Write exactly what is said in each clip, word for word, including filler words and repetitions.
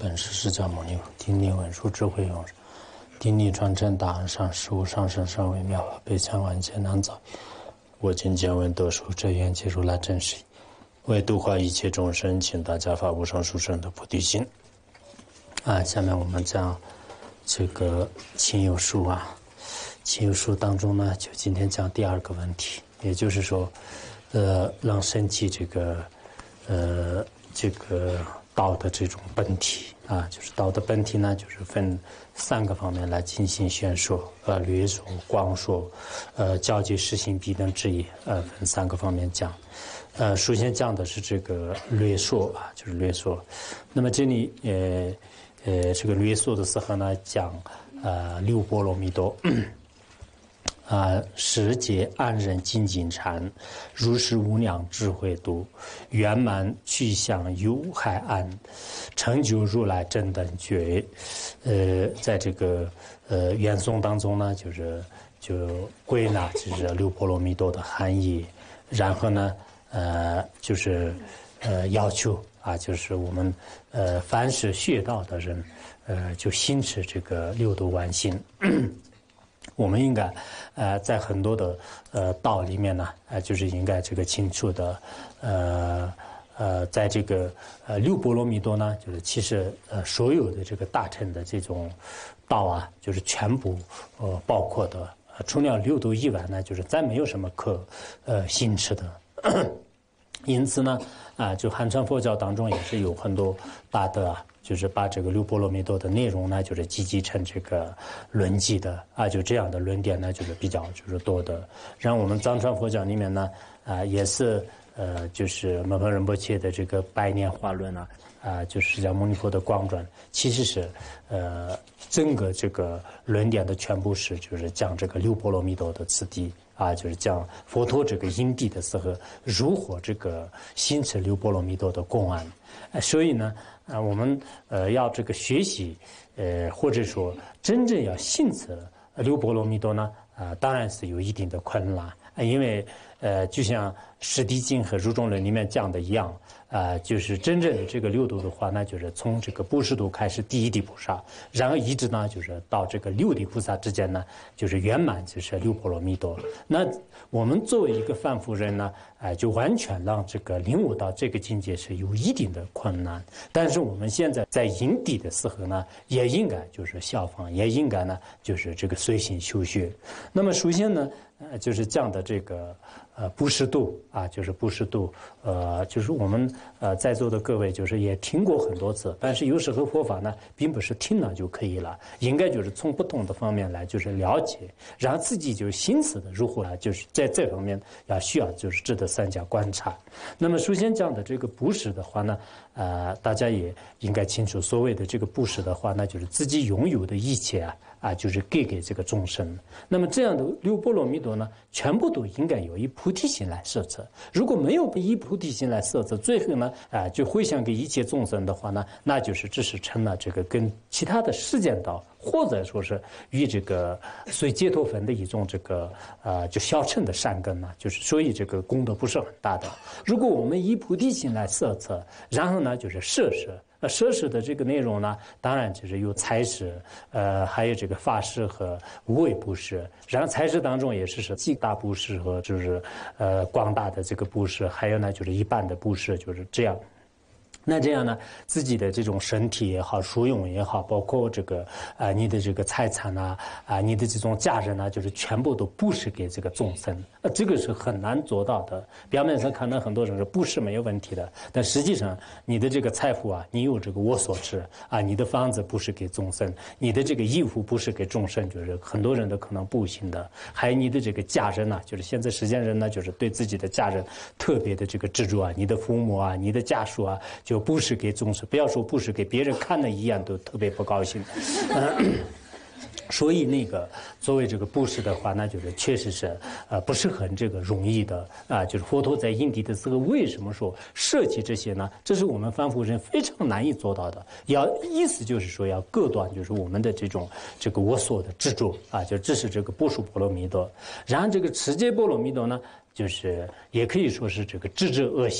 本师释迦牟尼，顶礼文殊智慧勇士，顶礼传承大安上师无上甚深微妙法，百千万劫难遭。我今见闻得受这愿解如来真实义，为度化一切众生，请大家发无上殊胜的菩提心。啊，下面我们讲这个亲友书啊，亲友书当中呢，就今天讲第二个问题，也就是说，呃，让身体这个，呃，这个道的这种本体啊，就是道的本体呢，就是分三个方面来进行宣说，呃，略说、广说，呃，教解实行必等之意，呃，分三个方面讲。呃，首先讲的是这个略说啊，就是略说。那么这里呃呃，这个略说的时候呢，讲呃六波罗蜜多。啊，十劫安忍精进禅，如是无量智慧度，圆满去向有海岸，成就如来真等觉。呃，在这个呃圆颂当中呢，就是就归纳就是六波罗蜜多的含义，然后呢，呃，就是呃要求啊，就是我们呃凡是学道的人，呃，就心持这个六度万行。我们应该，呃，在很多的呃道里面呢，呃，就是应该这个清楚的，呃呃，在这个呃六波罗蜜多呢，就是其实呃所有的这个大乘的这种道啊，就是全部呃包括的，呃、除了六度以外呢，就是再没有什么可呃行持的。因此呢，啊，就汉传佛教当中也是有很多大德啊。就是把这个六波罗蜜多的内容呢，就是集集成这个论记的啊，就这样的论点呢，就是比较就是多的。然后我们藏传佛教里面呢，啊，也是呃，就是摩诃仁波切的这个百年华论啊，啊，就是释迦牟尼佛的光传，其实是呃，整个这个论点的全部是就是讲这个六波罗蜜多的次第。啊，就是讲佛陀这个因地的时候，如何这个行持六波罗蜜多的公案。呃，所以呢，啊，我们呃要这个学习，呃，或者说真正要行持六波罗蜜多呢，啊，当然是有一定的困难，因为呃，就像《释谛经》和《入中论》里面讲的一样。啊、呃，就是真正的这个六度的话，那就是从这个布施度开始，第一地菩萨，然后一直呢，就是到这个六地菩萨之间呢，就是圆满，就是六波罗蜜多。那我们作为一个凡夫人呢，哎、呃，就完全让这个领悟到这个境界是有一定的困难。但是我们现在在因地的时候呢，也应该就是效仿，也应该呢，就是这个随心修学。那么首先呢，呃，就是讲的这个。呃，布施度啊，就是布施度，呃，就是我们呃在座的各位，就是也听过很多次，但是有时候佛法呢，并不是听了就可以了，应该就是从不同的方面来，就是了解，然后自己就心思的如何啊，就是在这方面要需要就是值得三家观察。那么首先讲的这个布施的话呢，呃，大家也应该清楚，所谓的这个布施的话，那就是自己拥有的一切啊。啊，就是给给这个众生。那么这样的六波罗蜜多呢，全部都应该有以菩提心来摄持。如果没有以菩提心来摄持，最后呢，啊，就回向给一切众生的话呢，那就是只是成了这个跟其他的世间道，或者说是与这个随解脱分的一种这个呃，就小乘的善根呢，就是所以这个功德不是很大的。如果我们以菩提心来摄持，然后呢，就是摄持。呃，摄持的这个内容呢，当然就是有财施，呃，还有这个法施和无为布施。然后财施当中也是是极大布施和就是呃广大的这个布施，还有呢就是一般的布施，就是这样。那这样呢，自己的这种身体也好，属用也好，包括这个啊、呃，你的这个财产呐，啊、呃，你的这种家人呢，就是全部都布施给这个众生，呃，这个是很难做到的。表面上看到很多人说布施没有问题的，但实际上你的这个财富啊，你有这个我所持啊，你的房子布施给众生，你的这个衣服布施给众生，就是很多人都可能不行的。还有你的这个家人呐、啊，就是现在世间人呢，就是对自己的家人特别的这个执着啊，你的父母啊，你的家属啊，就布施给众生，不要说布施给别人看了一眼都特别不高兴。嗯所以那个作为这个布施的话，那就是确实是呃不是很这个容易的啊。就是佛陀在因地的时候，为什么说舍弃这些呢？这是我们凡夫人非常难以做到的。要意思就是说要割断，就是我们的这种这个我所的执着啊，就这是这个波殊波罗蜜多。然后这个持戒波罗蜜多呢，就是也可以说是这个智者恶行。啊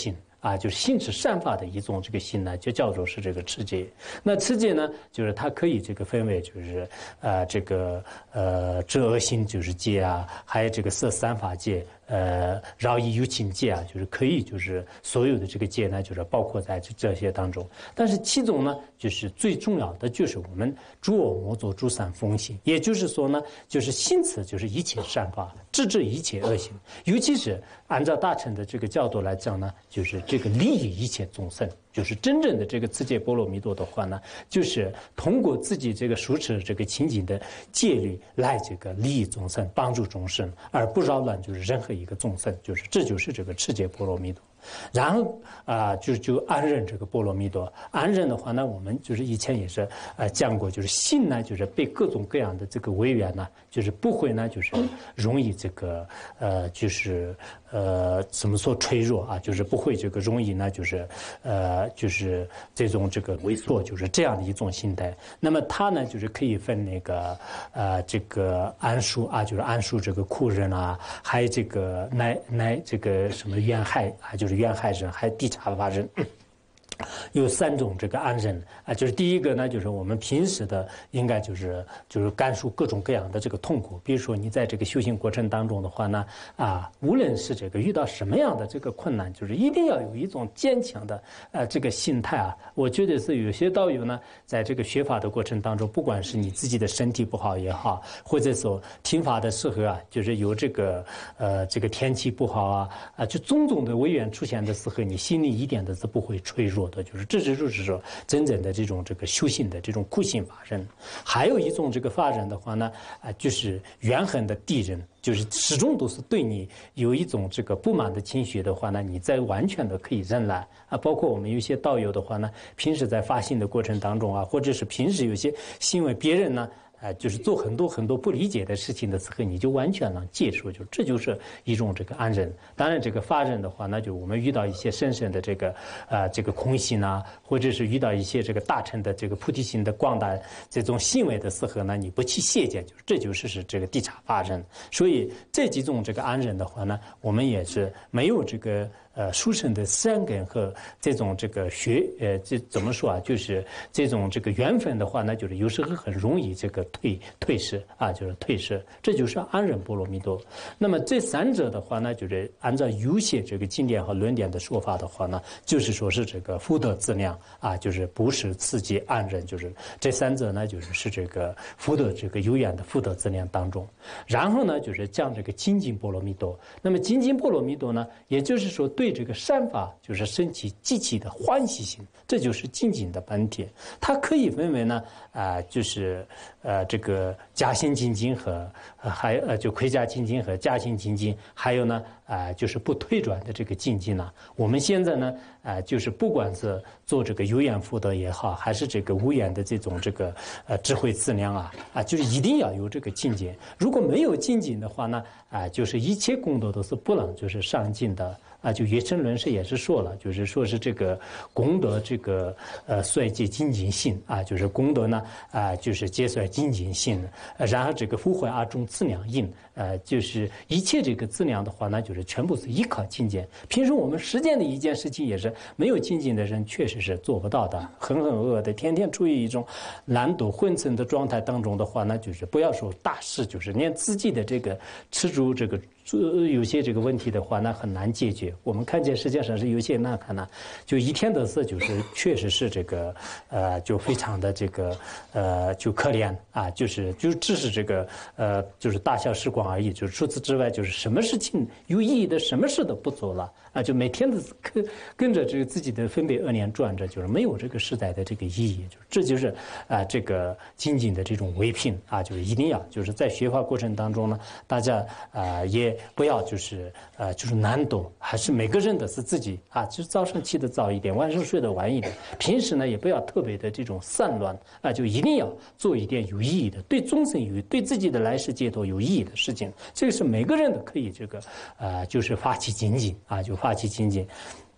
啊，就是心是善法的一种这个心呢，就叫做是这个持戒。那持戒呢，就是它可以这个分为就是呃这个呃知恶心就是戒啊，还有这个色三法戒。呃，饶益有情戒啊，就是可以，就是所有的这个戒呢，就是包括在这这些当中。但是其中呢，就是最重要的就是我们诸恶莫作，诸善奉行。也就是说呢，就是心持就是一切善法，制止一切恶行。尤其是按照大乘的这个角度来讲呢，就是这个利益一切众生。就是真正的这个持戒波罗蜜多的话呢，就是通过自己这个熟持这个清净的戒律来这个利益众生，帮助众生，而不扰乱就是任何一个众生，就是这就是这个持戒波罗蜜多。然后啊、呃，就就安忍这个波罗蜜多。安忍的话呢，我们就是以前也是呃讲过，就是心呢，就是被各种各样的这个违缘呢，就是不会呢，就是容易这个呃，就是呃怎么说脆弱啊，就是不会这个容易呢，就是呃就是这种这个萎缩，就是这样的一种心态。那么它呢，就是可以分那个呃这个安舒啊，就是安舒这个苦忍啊，还有这个乃乃这个什么怨害啊，就是。怨害忍，还有地察法忍，有三种这个安忍啊，就是第一个呢，就是我们平时的应该就是就是感受各种各样的这个痛苦，比如说你在这个修行过程当中的话呢，啊，无论是这个遇到什么样的这个困难，就是一定要有一种坚强的呃这个心态啊。我觉得是有些道友呢，在这个学法的过程当中，不管是你自己的身体不好也好，或者说听法的时候啊，就是有这个呃这个天气不好啊啊，就种种的违缘出现的时候，你心里一点都是不会脆弱的，就是这就是说真正的这种这个修行的这种苦行法忍。还有一种这个法忍的话呢，啊，就是怨恨的敌人。就是始终都是对你有一种这个不满的情绪的话呢，你在完全的可以忍耐啊。包括我们有些道友的话呢，平时在发心的过程当中啊，或者是平时有些行为别人呢。啊、呃，就是做很多很多不理解的事情的时候，你就完全能接受，就这就是一种这个安忍。当然，这个法忍的话，那就我们遇到一些深深的这个啊、呃、这个空性啊，或者是遇到一些这个大乘的这个菩提心的广大这种行为的时候呢，你不去懈减，就这就是是这个地察法忍。所以这几种这个安忍的话呢，我们也是没有这个。呃，殊胜的善根和这种这个学，呃，这怎么说啊？就是这种这个缘分的话呢，就是有时候很容易这个退退失啊，就是退失，这就是安忍波罗蜜多。那么这三者的话呢，就是按照有些这个经典和论点的说法的话呢，就是说是这个福德资粮啊，就是不是刺激安忍，就是这三者呢，就是是这个福德这个有缘的福德资粮当中。然后呢，就是讲这个精进波罗蜜多。那么精进波罗蜜多呢，也就是说对。对这个善法就是升起极其的欢喜心，这就是精进的本体。它可以分为呢，啊、呃，就是呃这个加行精进和呃还呃就盔甲精进和加行精进，还有呢啊、呃、就是不退转的这个精进呢。我们现在呢啊、呃、就是不管是做这个有缘福德也好，还是这个无缘的这种这个呃智慧资粮啊啊，就是一定要有这个精进。如果没有精进的话呢啊、呃，就是一切功德都是不能就是上进的。啊，就月称论师也是说了，就是说是这个功德这个呃衰竭精进性啊，就是功德呢啊、呃、就是节衰精进性，呃，然后这个复坏二种资粮因，呃，就是一切这个资粮的话呢，就是全部是依靠精进。平时我们实践的一件事情也是没有精进的人确实是做不到的，浑浑噩噩的，天天处于一种懒惰昏沉的状态当中的话呢，就是不要说大事，就是连自己的这个吃住这个。有些这个问题的话，那很难解决。我们看见实际上是有些那看呢，就一天的事，就是确实是这个呃，就非常的这个呃，就可怜啊，就是就只是这个呃，就是大小时光而已。就是除此之外，就是什么事情有意义的，什么事都不做了啊，就每天的跟跟着这个自己的分别恶念转着，就是没有这个时代的这个意义。就这就是啊、呃，这个精进的这种唯品啊，就是一定要就是在学法过程当中呢，大家啊、呃、也。不要就是呃就是难懂，还是每个人的是自己啊，就是早上起得早一点，晚上睡得晚一点。平时呢也不要特别的这种散乱啊，就一定要做一点有意义的，对众生有益，对自己的来世解脱有意义的事情。这个是每个人都可以这个呃就是发起精进啊，就发起精进。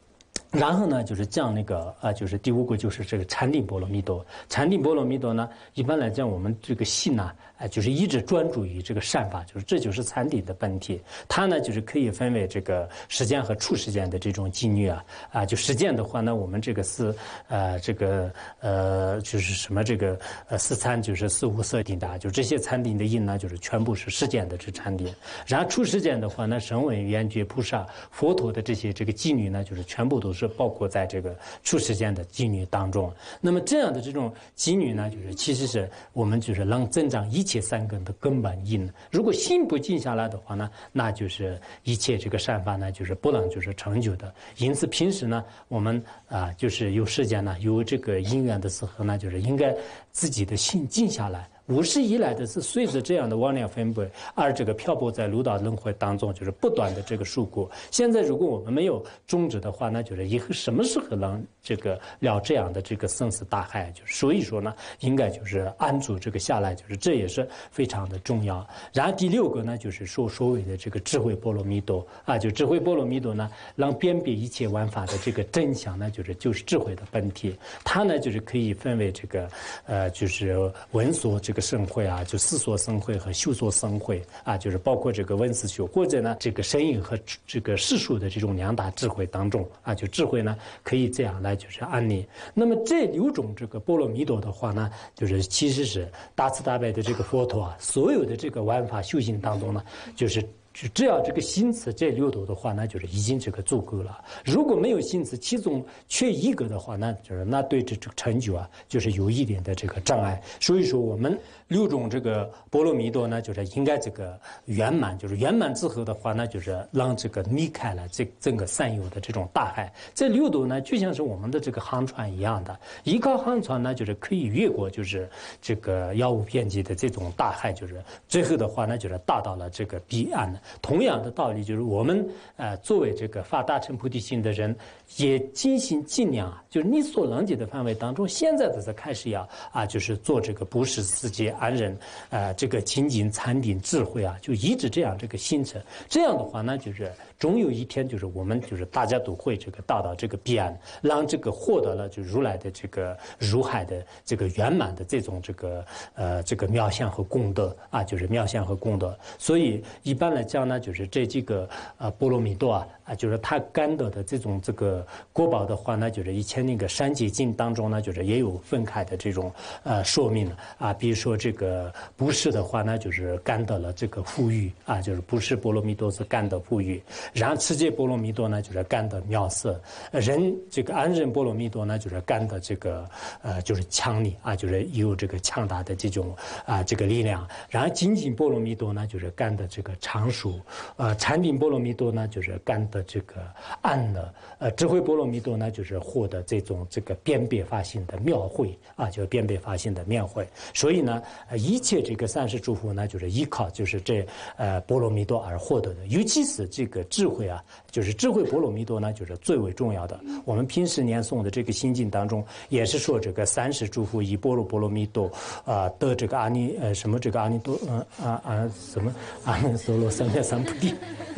然后呢，就是讲那个啊，就是第五个就是这个禅定波罗蜜多。禅定波罗蜜多呢，一般来讲，我们这个心呢，啊，就是一直专注于这个善法，就是这就是禅定的本体。它呢，就是可以分为这个实践和处实践的这种境遇啊，啊，就实践的话呢，我们这个是呃这个呃就是什么这个呃四禅就是四无色定的，就这些禅定的因呢，就是全部是实践的这禅定。然后处实践的话呢，声闻缘觉菩萨佛陀的这些这个境遇呢，就是全部都是。是包括在这个处实践的境遇当中。那么这样的这种境遇呢，就是其实是我们就是能增长一切善根的根本因。如果心不静下来的话呢，那就是一切这个善法呢，就是不能就是成就的。因此平时呢，我们啊，就是有时间呢，有这个因缘的时候呢，就是应该自己的心静下来。五十以来的是随着这样的妄念分别而这个漂泊在六道轮回当中，就是不断的这个受苦。现在如果我们没有终止的话，那就是以后什么时候能这个了这样的这个生死大海？就是所以说呢，应该就是安住这个下来，就是这也是非常的重要。然后第六个呢，就是说所谓的这个智慧波罗蜜多啊，就智慧波罗蜜多呢，让辨别一切万法的这个真相呢，就是就是智慧的本体。它呢就是可以分为这个呃，就是闻所这个。生慧啊，就思所生慧和修所生慧啊，就是包括这个闻思修，或者呢这个声音和这个世俗的这种两大智慧当中啊，就智慧呢可以这样来就是安立。那么这六种这个波罗蜜多的话呢，就是其实是大慈大悲的这个佛陀啊，所有的这个万法修行当中呢，就是。只要这个心持这六度的话，那就是已经这个足够了。如果没有心持，其中缺一个的话，那就是那对这这个成就啊，就是有一点的这个障碍。所以说，我们六种这个波罗蜜多呢，就是应该这个圆满，就是圆满之后的话，那就是让这个离开了这整个三有的这种大海。这六度呢，就像是我们的这个航船一样的，依靠航船呢，就是可以越过就是这个遥无边际的这种大海，就是最后的话呢，就是达到了这个彼岸。同样的道理，就是我们呃作为这个发大乘菩提心的人，也尽心尽量啊，就是你所能及的范围当中，现在的才开始要啊，就是做这个不是世界安忍，呃，这个精进禅定智慧啊，就一直这样这个心成。这样的话呢，就是终有一天，就是我们就是大家都会这个达到这个彼岸，让这个获得了就如来的这个如海的这个圆满的这种这个呃这个妙相和功德啊，就是妙相和功德。所以一般来讲呢，就是这几个呃波罗蜜多啊啊，就是他感得的这种这个果报的话呢，就是以前那个三界经当中呢，就是也有分开的这种呃说明啊，比如说这个不是的话呢，就是感得了这个富裕啊，就是不是波罗蜜多是感得富裕。然后持戒波罗蜜多呢，就是感得妙色；人这个安忍波罗蜜多呢，就是感得这个呃，就是强力啊，就是有这个强大的这种啊这个力量。然后精进波罗蜜多呢，就是感得这个常熟；呃，禅定波罗蜜多呢，就是感得这个安乐；呃，智慧波罗蜜多呢，就是获得这种这个辨别法性的妙慧啊，就是辨别法性的妙慧。所以呢，呃，一切这个三世诸佛呢，就是依靠就是这呃波罗蜜多而获得的，尤其是这个智慧啊，就是智慧波罗蜜多呢，就是最为重要的。我们平时念诵的这个心经当中，也是说这个三世诸佛以般若波罗蜜多啊得这个阿弥呃什么这个阿弥多呃啊啊什么阿耨多罗三藐三菩提。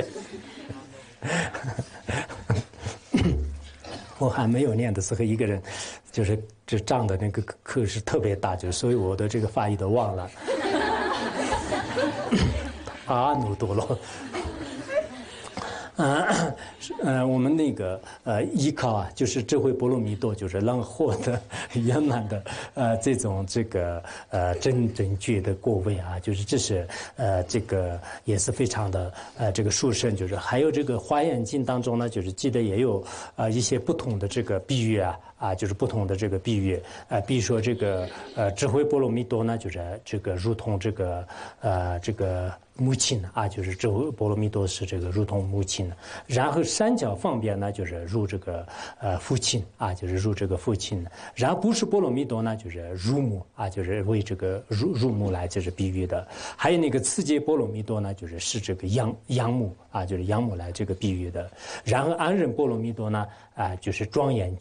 我还没有念的时候，一个人就是这仗的那个课是特别大，就所以我的这个发音都忘了。阿耨多罗。呃，呃，我们那个呃依靠啊，就是智慧波罗蜜多，就是让获得圆满的呃这种这个呃真正觉的果位啊，就是这是呃这个也是非常的呃这个殊胜，就是还有这个华严经当中呢，就是记得也有呃一些不同的这个比喻啊。啊，就是不同的这个比喻，呃，比如说这个呃智慧波罗蜜多呢，就是这个如同这个呃这个母亲啊，就是智慧波罗蜜多是这个如同母亲，然后三角方便呢，就是如这个呃父亲啊，就是如这个父亲，然后不是波罗蜜多呢，就是如母啊，就是为这个如如母来就是比喻的，还有那个次界波罗蜜多呢，就是是这个养养母啊，就是养母来这个比喻的，然后安忍波罗蜜多呢啊，就是庄严具。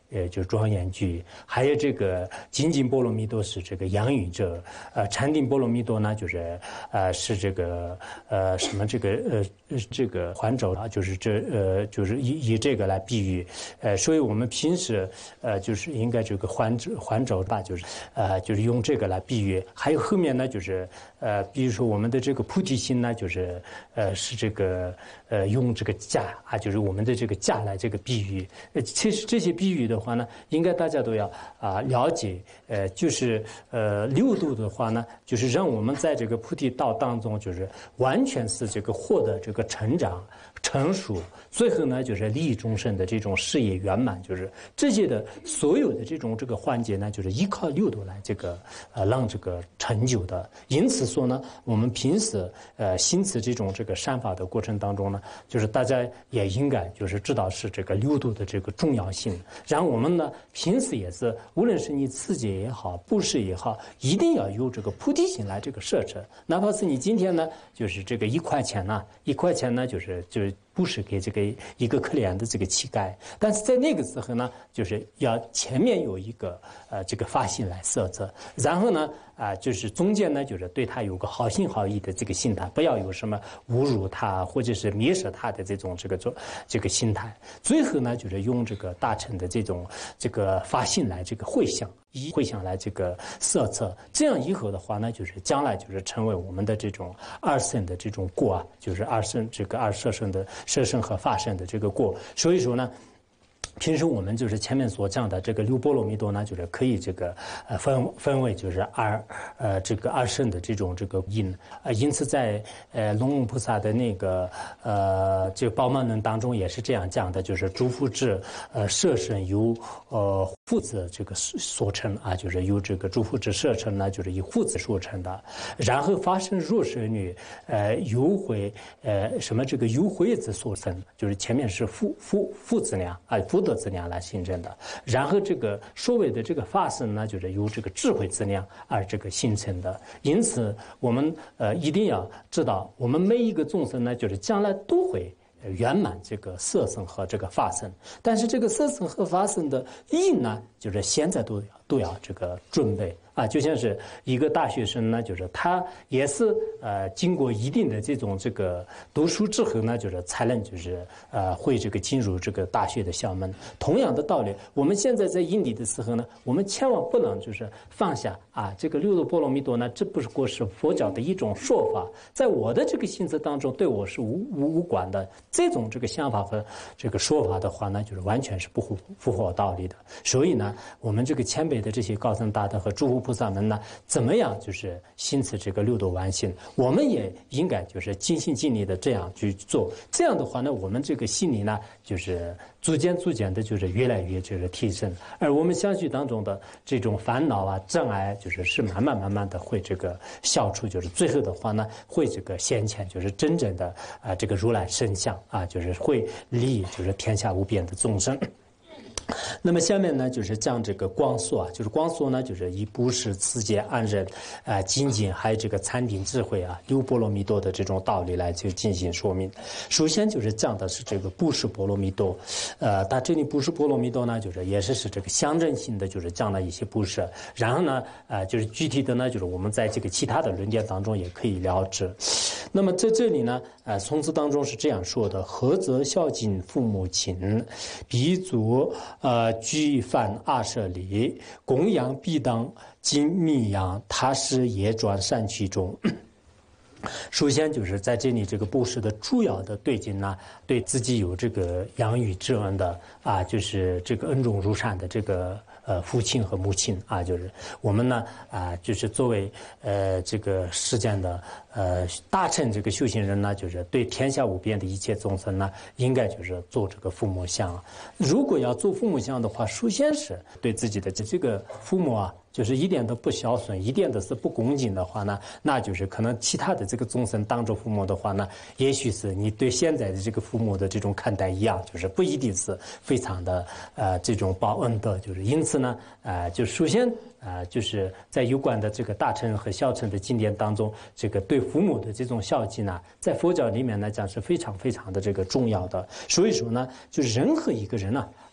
呃，就庄严具，还有这个精进波罗蜜多是这个养育者，呃，禅定波罗蜜多呢，就是呃是这个呃什么这个呃这个环轴啊，就是这呃就是以以这个来比喻，呃，所以我们平时呃就是应该这个环轴环轴吧，就是呃就是用这个来比喻，还有后面呢就是呃比如说我们的这个菩提心呢，就是呃是这个呃用这个架啊，就是我们的这个架来这个比喻，呃其实这些比喻的话呢，应该大家都要啊、呃、了解，呃，就是呃六度的话呢，就是让我们在这个菩提道当中，就是完全是这个获得这个成长、成熟，最后呢就是利益众生的这种事业圆满，就是这些的所有的这种这个环节呢，就是依靠六度来这个呃让这个成就的。因此说呢，我们平时呃行持这种这个善法的过程当中呢，就是大家也应该就是知道是这个六度的这个重要性。然后我们呢，平时也是，无论是你自己也好，布施也好，一定要有这个菩提心来这个设置。哪怕是你今天呢，就是这个一块钱呢，一块钱呢，就是就是布施给这个一个可怜的这个乞丐，但是在那个时候呢，就是要前面有一个呃这个发心来设置，然后呢啊、呃、就是中间呢就是对他有个好心好意的这个心态，不要有什么侮辱他或者是蔑视他的这种这个这这个心态。最后呢就是用这个大乘的这种这个发心来这个回向。以回向来这个设测，这样以后的话呢，就是将来就是成为我们的这种二圣的这种过啊，就是二圣这个二摄圣的摄圣和法圣的这个过。所以说呢，平时我们就是前面所讲的这个六波罗蜜多呢，就是可以这个呃分分为就是二呃这个二圣的这种这个因呃，因此在呃龙母菩萨的那个呃这个宝鬘论当中也是这样讲的，就是诸福智呃摄圣由呃父子这个所成啊，就是由这个诸福智摄圣呢，就是以父子所成的，然后发生弱舍女呃由回呃什么这个由回子所生，就是前面是父父父子俩啊福德资粮来形成的，然后这个所谓的这个法身呢，就是由这个智慧资粮而这个形成的。因此，我们呃一定要知道，我们每一个众生呢，就是将来都会圆满这个色身和这个法身，但是这个色身和法身的因呢，就是现在都要都要这个准备啊，就像是一个大学生呢，就是他也是呃经过一定的这种这个读书之后呢，就是才能就是呃会这个进入这个大学的校门。同样的道理，我们现在在印地的时候呢，我们千万不能就是放下啊，这个六度波罗蜜多呢，只不过是佛教的一种说法，在我的这个心思当中，对我是无无无关的。这种这个想法和这个说法的话呢，就是完全是不符符合道理的。所以呢，我们这个谦卑的这些高僧大德和诸佛菩萨们呢，怎么样就是行持这个六度完性，我们也应该就是尽心尽力的这样去做。这样的话呢，我们这个心里呢，就是逐渐逐渐的，就是越来越就是提升，而我们相续当中的这种烦恼啊、障碍，就是是慢慢慢慢的会这个消除，就是最后的话呢，会这个显现，就是真正的啊、呃、这个如来身相啊，就是会利就是天下无边的众生。那么下面呢，就是讲这个光速啊，就是光速呢，就是以布施、持戒、安忍、啊、呃、精进，还有这个禅定智慧啊，六波罗蜜多的这种道理来就进行说明。首先就是讲的是这个布施波罗蜜多，呃，它这里布施波罗蜜多呢，就是也是是这个象征性的，就是讲了一些布施。然后呢，呃，就是具体的呢，就是我们在这个其他的论点当中也可以了知。那么在这里呢，呃，从此当中是这样说的：何则孝敬父母亲，彼祖。呃，居犯二舍礼，供养必当，今密养，他施也转善其中。首先就是在这里这个布施的主要的对境呢，对自己有这个养育之恩的啊，就是这个恩重如山的这个呃父亲和母亲啊，就是我们呢啊，就是作为呃这个世间的呃大乘这个修行人呢，就是对天下无边的一切众生呢，应该就是做这个父母像。如果要做父母像的话，首先是对自己的这个父母啊。就是一点都不孝顺，一点都是不恭敬的话呢，那就是可能其他的这个众生当着父母的话呢，也许是你对现在的这个父母的这种看待一样，就是不一定是非常的呃这种报恩的，就是因此呢，呃，就首先呃就是在有关的这个大乘和小乘的经典当中，这个对父母的这种孝敬呢，在佛教里面来讲是非常非常的这个重要的。所以说呢，就是任何一个人呢、啊。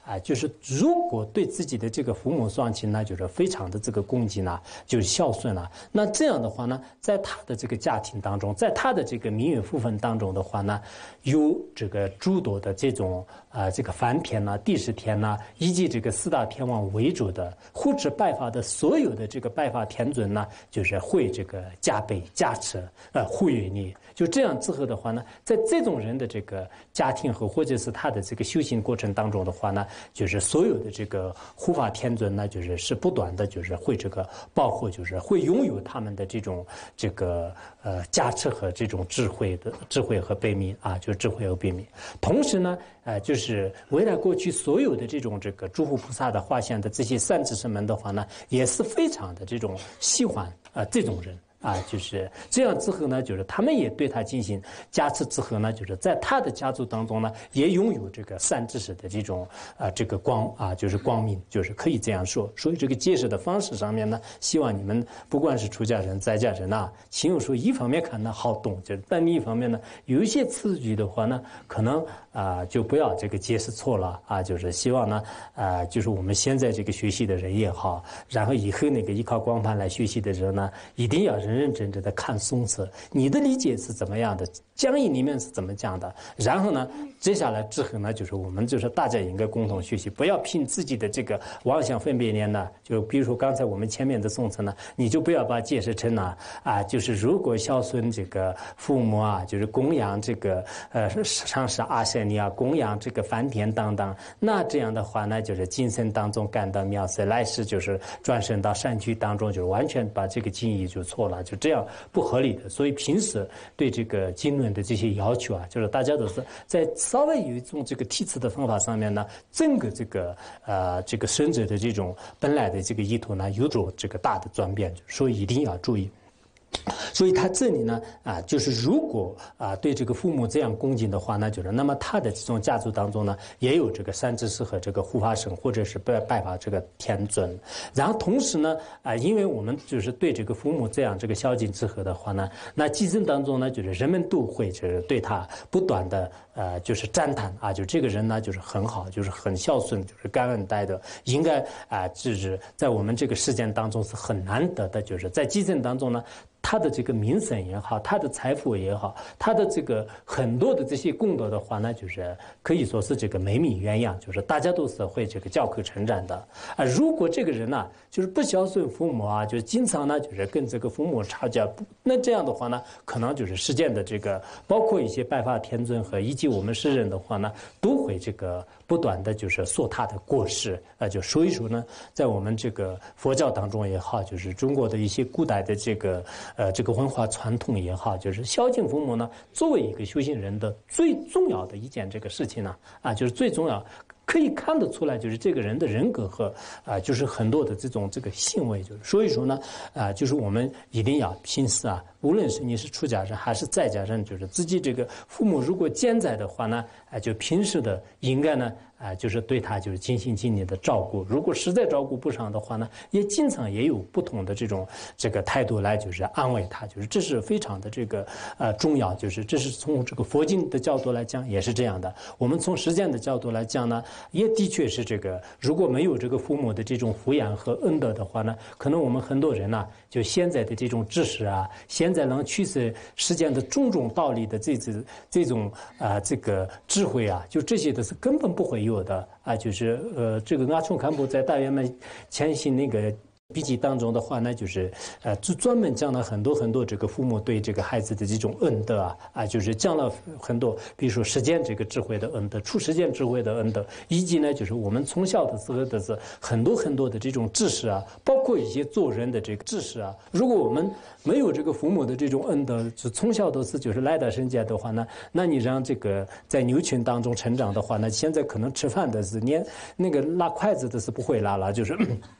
啊，就是如果对自己的这个父母双亲呢，就是非常的这个恭敬呢，就是孝顺了，那这样的话呢，在他的这个家庭当中，在他的这个名誉部分当中的话呢，有这个诸多的这种啊、呃、这个梵天呐、帝释天呐，以及这个四大天王为主的护持拜法的所有的这个拜法天尊呢，就是会这个加倍加持呃护佑你。就这样之后的话呢，在这种人的这个家庭和或者是他的这个修行过程当中的话呢，就是所有的这个护法天尊呢，就是是不断的就是会这个包括就是会拥有他们的这种这个呃加持和这种智慧的智慧和悲悯啊，就是智慧和悲悯。同时呢，呃，就是未来过去所有的这种这个诸佛菩萨的化现的这些善知识们的话呢，也是非常的这种喜欢啊、呃、这种人。啊，就是这样之后呢，就是他们也对他进行加持之后呢，就是在他的家族当中呢，也拥有这个善知识的这种啊、呃、这个光啊，就是光明，就是可以这样说。所以这个解释的方式上面呢，希望你们不管是出家人、在家人啊，请有说一方面看呢好懂，就是但另一方面呢，有一些词句的话呢，可能啊、呃、就不要这个解释错了啊，就是希望呢啊、呃、就是我们现在这个学习的人也好，然后以后那个依靠光盘来学习的人呢，一定要认认真真的看宋词，你的理解是怎么样的，讲义里面是怎么讲的，然后呢接下来之后呢，就是我们就是大家应该共同学习，不要凭自己的这个妄想分别念呢，就比如说刚才我们前面的宋词呢，你就不要把解释成呢啊，就是如果孝顺这个父母啊，就是供养这个呃上师阿舍尼啊，供养这个梵天等等，那这样的话呢，就是今生当中感到妙色，来世就是转生到山区当中，就是完全把这个经义就错了，就这样不合理的。所以平时对这个经论的这些要求啊，就是大家都是在稍微有一种这个题词的方法上面呢，整个这个呃这个生者的这种本来的这个意图呢，有着这个大的转变，所以一定要注意。所以他这里呢啊，就是如果啊对这个父母这样恭敬的话呢，就是那么他的这种家族当中呢，也有这个善知识和这个护法神，或者是拜拜法这个天尊。然后同时呢啊，因为我们就是对这个父母这样这个孝敬之和的话呢，那今生当中呢，就是人们都会就是对他不断的呃就是赞叹啊，就这个人呢就是很好，就是很孝顺，就是感恩戴德，应该啊就是在我们这个世间当中是很难得的，就是在今生当中呢。他的这个名声也好，他的财富也好，他的这个很多的这些功德的话呢，就是可以说是这个美名鸳鸯，就是大家都是会这个教口成长的啊。如果这个人呢、啊，就是不孝顺父母啊，就是经常呢就是跟这个父母吵架，那这样的话呢，可能就是世间的这个包括一些拜法天尊和以及我们世人的话呢，都会这个不断的就是说他的过失啊。就所以说呢，在我们这个佛教当中也好，就是中国的一些古代的这个。呃，这个文化传统也好，就是孝敬父母呢，作为一个修行人的最重要的一件这个事情呢，啊，就是最重要，可以看得出来，就是这个人的人格和啊，就是很多的这种这个行为，就是所以说呢，啊，就是我们一定要平时啊，无论是你是出家人还是在家人，就是自己这个父母如果健在的话呢，啊，就平时的应该呢。啊，就是对他就是尽心尽力的照顾。如果实在照顾不上的话呢，也经常也有不同的这种这个态度来就是安慰他，就是这是非常的这个呃重要。就是这是从这个佛经的角度来讲也是这样的。我们从实践的角度来讲呢，也的确是这个。如果没有这个父母的这种抚养和恩德的话呢，可能我们很多人呢、啊，就现在的这种知识啊，现在能驱使世间的种种道理的这这这种啊、呃、这个智慧啊，就这些都是根本不会。有的啊，就是呃，这个阿冲堪布在大圆满前行那个笔记当中的话呢，就是呃，就专门讲了很多很多这个父母对这个孩子的这种恩德啊啊，就是讲了很多，比如说实践这个智慧的恩德，出实践智慧的恩德，以及呢，就是我们从小的时候的是很多很多的这种知识啊，包括一些做人的这个知识啊。如果我们没有这个父母的这种恩德，就从小都是就是来到人间的话呢，那你让这个在牛群当中成长的话呢，现在可能吃饭的是连那个拉筷子都是不会拉了，就是。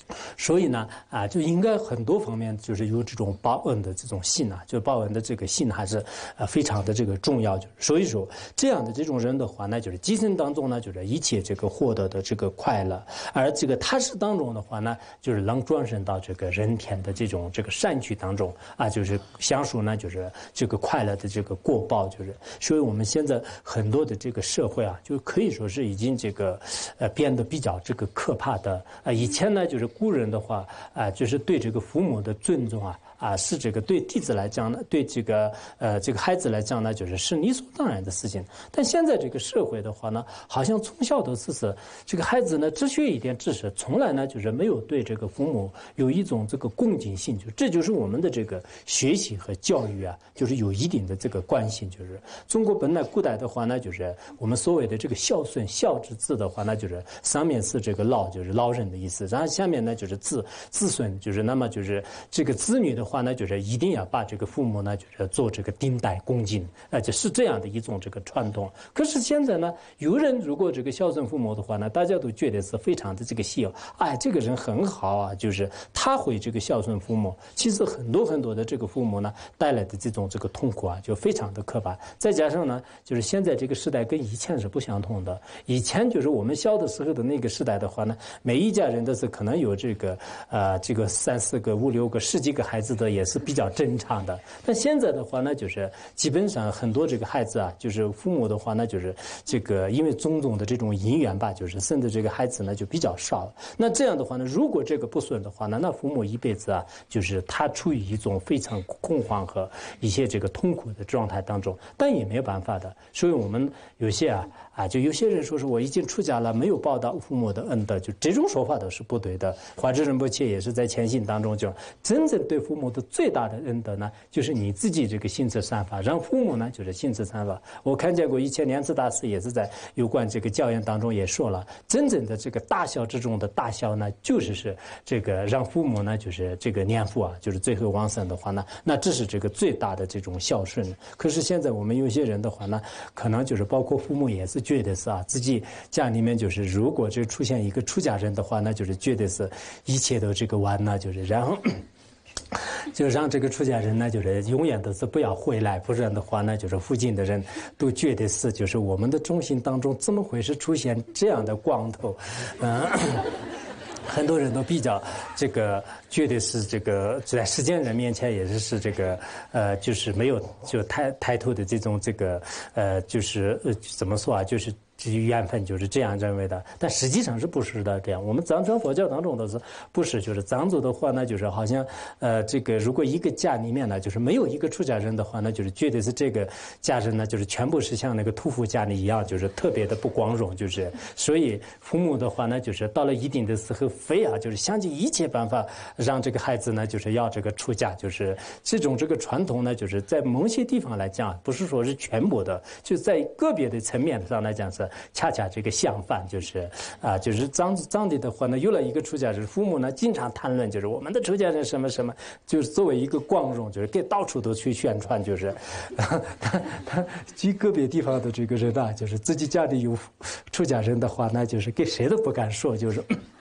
所以呢，啊，就应该很多方面就是有这种报恩的这种信啊，就报恩的这个信还是呃非常的这个重要。就所以说，这样的这种人的话呢，就是今生当中呢，就是一切这个获得的这个快乐，而这个他世当中的话呢，就是能转生到这个人天的这种这个善趣当中啊，就是享受呢，就是这个快乐的这个果报，就是所以我们现在很多的这个社会啊，就可以说是已经这个呃变得比较这个可怕的啊，以前呢就是。古人的话啊，就是对这个父母的尊重啊。啊，是这个对弟子来讲呢，对这个呃这个孩子来讲呢，就是是理所当然的事情。但现在这个社会的话呢，好像从小都是是这个孩子呢，只学一点知识，从来呢就是没有对这个父母有一种这个恭敬心，就这就是我们的这个学习和教育啊，就是有一定的这个关系。就是中国本来古代的话呢，就是我们所谓的这个孝顺孝之字的话呢，就是上面是这个老，就是老人的意思，然后下面呢就是子子孙，就是那么就是这个子女的话呢，就是一定要把这个父母呢，就是做这个顶戴恭敬，呃，就是这样的一种这个传统。可是现在呢，有人如果这个孝顺父母的话呢，大家都觉得是非常的这个孝，哎，这个人很好啊，就是他会这个孝顺父母。其实很多很多的这个父母呢，带来的这种这个痛苦啊，就非常的可怕。再加上呢，就是现在这个时代跟以前是不相同的。以前就是我们小的时候的那个时代的话呢，每一家人都是可能有这个呃这个三四个、五六个、十几个孩子。的也是比较正常的，但现在的话呢，就是基本上很多这个孩子啊，就是父母的话呢，就是这个因为种种的这种因缘吧，就是甚至这个孩子呢就比较少了。那这样的话呢，如果这个不顺的话呢，那父母一辈子啊，就是他处于一种非常恐慌和一些这个痛苦的状态当中，但也没有办法的。所以我们有些啊啊，就有些人说是我已经出家了，没有报答父母的恩德，就这种说法都是不对的。华智仁波切也是在前信当中就真正对父母的最大的恩德呢，就是你自己这个心持善法，让父母呢就是心持善法。我看见过以前莲池大师也是在有关这个教言当中也说了，真正的这个大孝之中的大孝呢，就是是这个让父母呢就是这个念佛啊，就是最后往生的话呢，那这是这个最大的这种孝顺。可是现在我们有些人的话呢，可能就是包括父母也是觉得是啊，自己家里面就是如果这出现一个出家人的话，那就是觉得是一切都这个完了，就是然后。就让这个出家人呢，就是永远都是不要回来，不然的话呢，就是附近的人都觉得是，就是我们的中心当中怎么会是出现这样的光头，嗯、呃，很多人都比较这个觉得是这个在世间人面前也是是这个呃，就是没有就抬抬头的这种这个呃，就是呃怎么说啊，就是。至于缘分就是这样认为的，但实际上是不是的？这样，我们藏传佛教当中都是不是？就是藏族的话呢，就是好像呃，这个如果一个家里面呢，就是没有一个出家人的话呢，就是觉得是这个家人呢，就是全部是像那个屠夫家里一样，就是特别的不光荣，就是所以父母的话呢，就是到了一定的时候，非要就是想尽一切办法让这个孩子呢，就是要这个出家，就是这种这个传统呢，就是在某些地方来讲，不是说是全部的，就在个别的层面上来讲是。恰恰这个相反，就是啊，就是藏藏地的话呢，有了一个出家人，父母呢经常谈论，就是我们的出家人什么什么，就是作为一个光荣，就是给到处都去宣传，就是他他他极个别地方的这个人啊，就是自己家里有出家人的话，那就是给谁都不敢说，就是。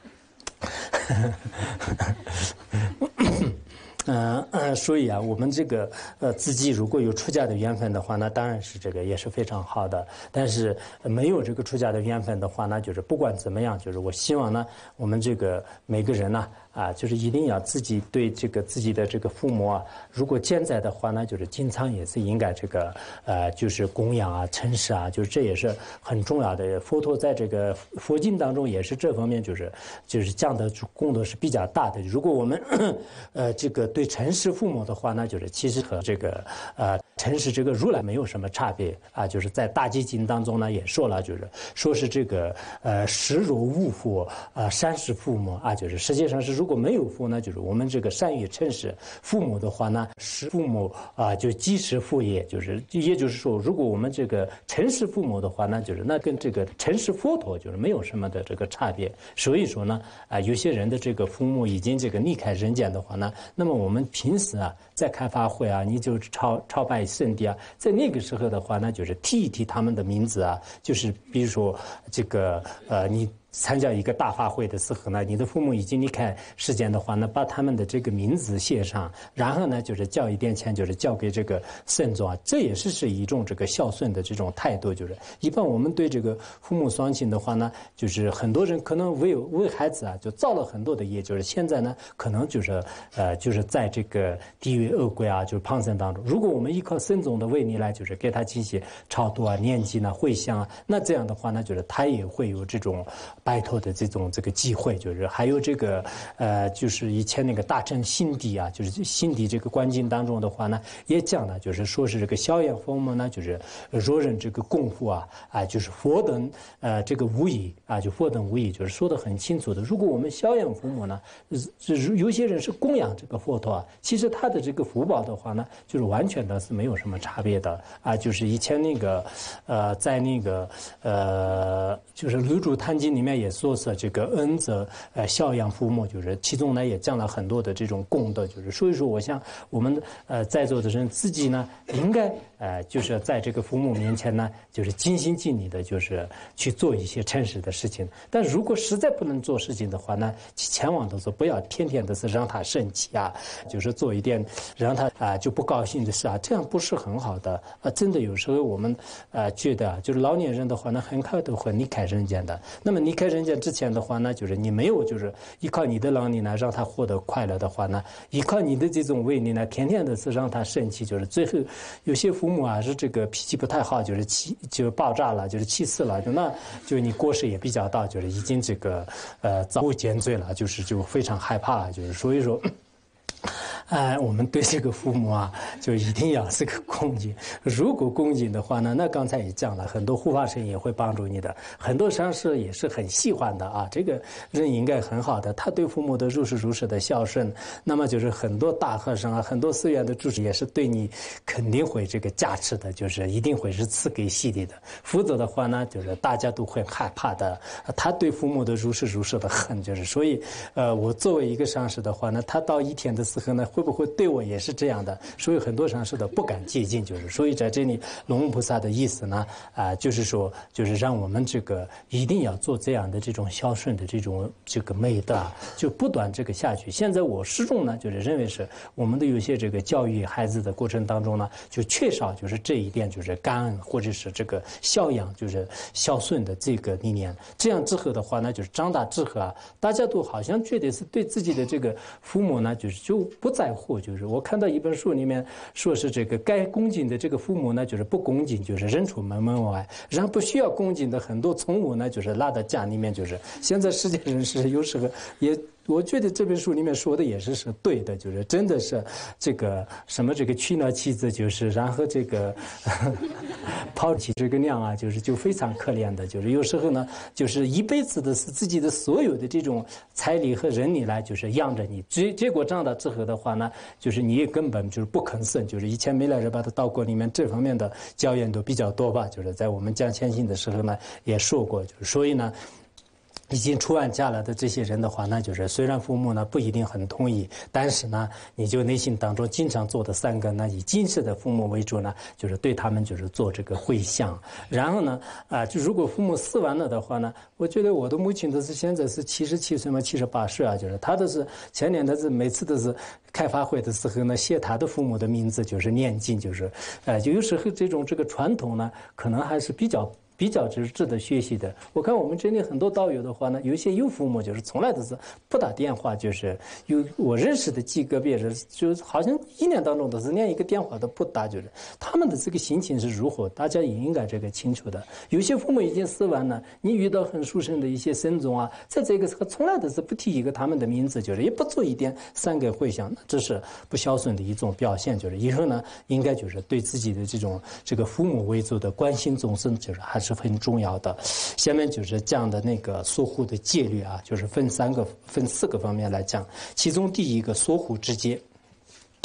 嗯嗯，所以啊，我们这个呃自己如果有出家的缘分的话，那当然是这个也是非常好的。但是没有这个出家的缘分的话，那就是不管怎么样，就是我希望呢，我们这个每个人呢。啊，就是一定要自己对这个自己的这个父母啊，如果健在的话呢，就是经常也是应该这个呃，就是供养啊、诚实啊，就是这也是很重要的。佛陀在这个佛经当中也是这方面，就是就是讲的功德是比较大的。如果我们呃这个对诚实父母的话呢，就是其实和这个呃诚实这个如来没有什么差别啊。就是在大集经当中呢也说了，就是说是这个呃实若无父啊，善事父母啊，就是实际上是如。如果没有父呢，就是我们这个善于诚实父母的话呢，是父母啊、呃，就即是父业，就是也就是说，如果我们这个诚实父母的话呢，就是那跟这个诚实佛陀就是没有什么的这个差别。所以说呢，啊、呃，有些人的这个父母已经这个离开人间的话呢，那么我们平时啊，在开法会啊，你就朝朝拜圣地啊，在那个时候的话呢，就是提一提他们的名字啊，就是比如说这个呃你。 参加一个大法会的时候呢，你的父母已经离开世间的话呢，把他们的这个名字写上，然后呢就是交一点钱，就是交给这个圣宗啊，这也是是一种这个孝顺的这种态度。就是一般我们对这个父母双亲的话呢，就是很多人可能为为孩子啊就造了很多的业，就是现在呢可能就是呃就是在这个地狱恶鬼啊就是旁生当中，如果我们依靠圣宗的威力来就是给他进行超度啊、念经啊、回向啊，那这样的话呢，就是他也会有这种白头的这种这个机会。就是还有这个呃就是以前那个大乘心地啊，就是心地这个观经当中的话呢，也讲了，就是说是这个孝养父母呢，就是若人这个功夫啊啊，就是佛等呃这个无疑啊，就佛等无疑，就是说得很清楚的。如果我们孝养父母呢，就是有些人是供养这个佛陀啊，其实他的这个福报的话呢，就是完全的是没有什么差别的啊。就是以前那个呃在那个呃就是《六祖坛经》里面也说是这个恩泽呃孝养父母，就是其中呢也讲了很多的这种功德。就是所以说，我想我们呃在座的人自己呢，应该呃就是在这个父母面前呢，就是尽心尽力的，就是去做一些诚实的事情。但如果实在不能做事情的话呢，千万都是不要天天的是让他生气啊，就是做一点让他啊、呃、就不高兴的事啊，这样不是很好的啊。真的有时候我们呃觉得就是老年人的话呢，很快都会离开人间的。那么离开人间之前的话呢，就是你没有就是依靠你的能力呢让他获得快乐的话呢，依靠你的这种威力呢，天天的是让他生气，就是最后有些父母啊是这个脾气不太好，就是气就爆炸了，就是气死了，就那就你过失也比较大，就是已经这个呃遭无间罪了，就是就非常害怕，就是所以说。哎，我们对这个父母啊，就一定要是个恭敬。如果恭敬的话呢，那刚才也讲了，很多护法神也会帮助你的，很多上师也是很喜欢的啊。这个人应该很好的，他对父母的如是如是的孝顺，那么就是很多大和尚啊，很多寺院的住持也是对你肯定会这个加持的，就是一定会是赐给洗礼的。否则的话呢，就是大家都会害怕的。他对父母的如是如是的恨，就是所以，呃，我作为一个上师的话呢，他到一天的时候呢。会不会对我也是这样的？所以很多上师的不敢接近，就是所以在这里龙母菩萨的意思呢，啊、呃，就是说，就是让我们这个一定要做这样的这种孝顺的这种这个美德，就不断这个下去。现在我始终呢，就是认为是我们的有些这个教育孩子的过程当中呢，就缺少就是这一点，就是感恩或者是这个孝养，就是孝顺的这个理念。这样之后的话呢，就是长大之后啊，大家都好像觉得是对自己的这个父母呢，就是就不在乎。就是我看到一本书里面说是这个该恭敬的这个父母呢，就是不恭敬，就是扔出门门外；然后不需要恭敬的很多宠物呢，就是拉到家里面。就是现在世界人是有时候也。我觉得这本书里面说的也是是对的，就是真的是这个什么这个娶了妻子，就是然后这个抛弃这个娘啊，就是就非常可怜的，就是有时候呢，就是一辈子的是自己的所有的这种财力和人力来就是养着你，结结果长大之后的话呢，就是你也根本就是不肯生，就是以前没来人把它道过里面这方面的教研都比较多吧，就是在我们讲谦信的时候呢也说过，就是所以呢。已经出完家了的这些人的话，那就是虽然父母呢不一定很同意，但是呢，你就内心当中经常做的三个呢，以今世的父母为主呢，就是对他们就是做这个回向。然后呢，啊、呃，就如果父母死完了的话呢，我觉得我的母亲都是现在是七十七岁嘛，七十八岁啊，就是她都是前年的是每次都是开发会的时候呢，写她的父母的名字，就是念经，就是，呃，就有时候这种这个传统呢，可能还是比较。比较值值得学习的。我看我们这里很多道友的话呢，有一些有父母就是从来都是不打电话，就是有我认识的几个别人，就好像一年当中都是连一个电话都不打，就是他们的这个心情是如何，大家也应该这个清楚的。有些父母已经死完了，你遇到很殊胜的一些僧众啊，在这个时候从来都是不提一个他们的名字，就是也不做一点三个回向，这是不孝顺的一种表现。就是以后呢，应该就是对自己的这种这个父母为主的关心众生，就是还是。是很重要的。下面就是讲的那个缩护的戒律啊，就是分三个、分四个方面来讲。其中第一个缩护之戒，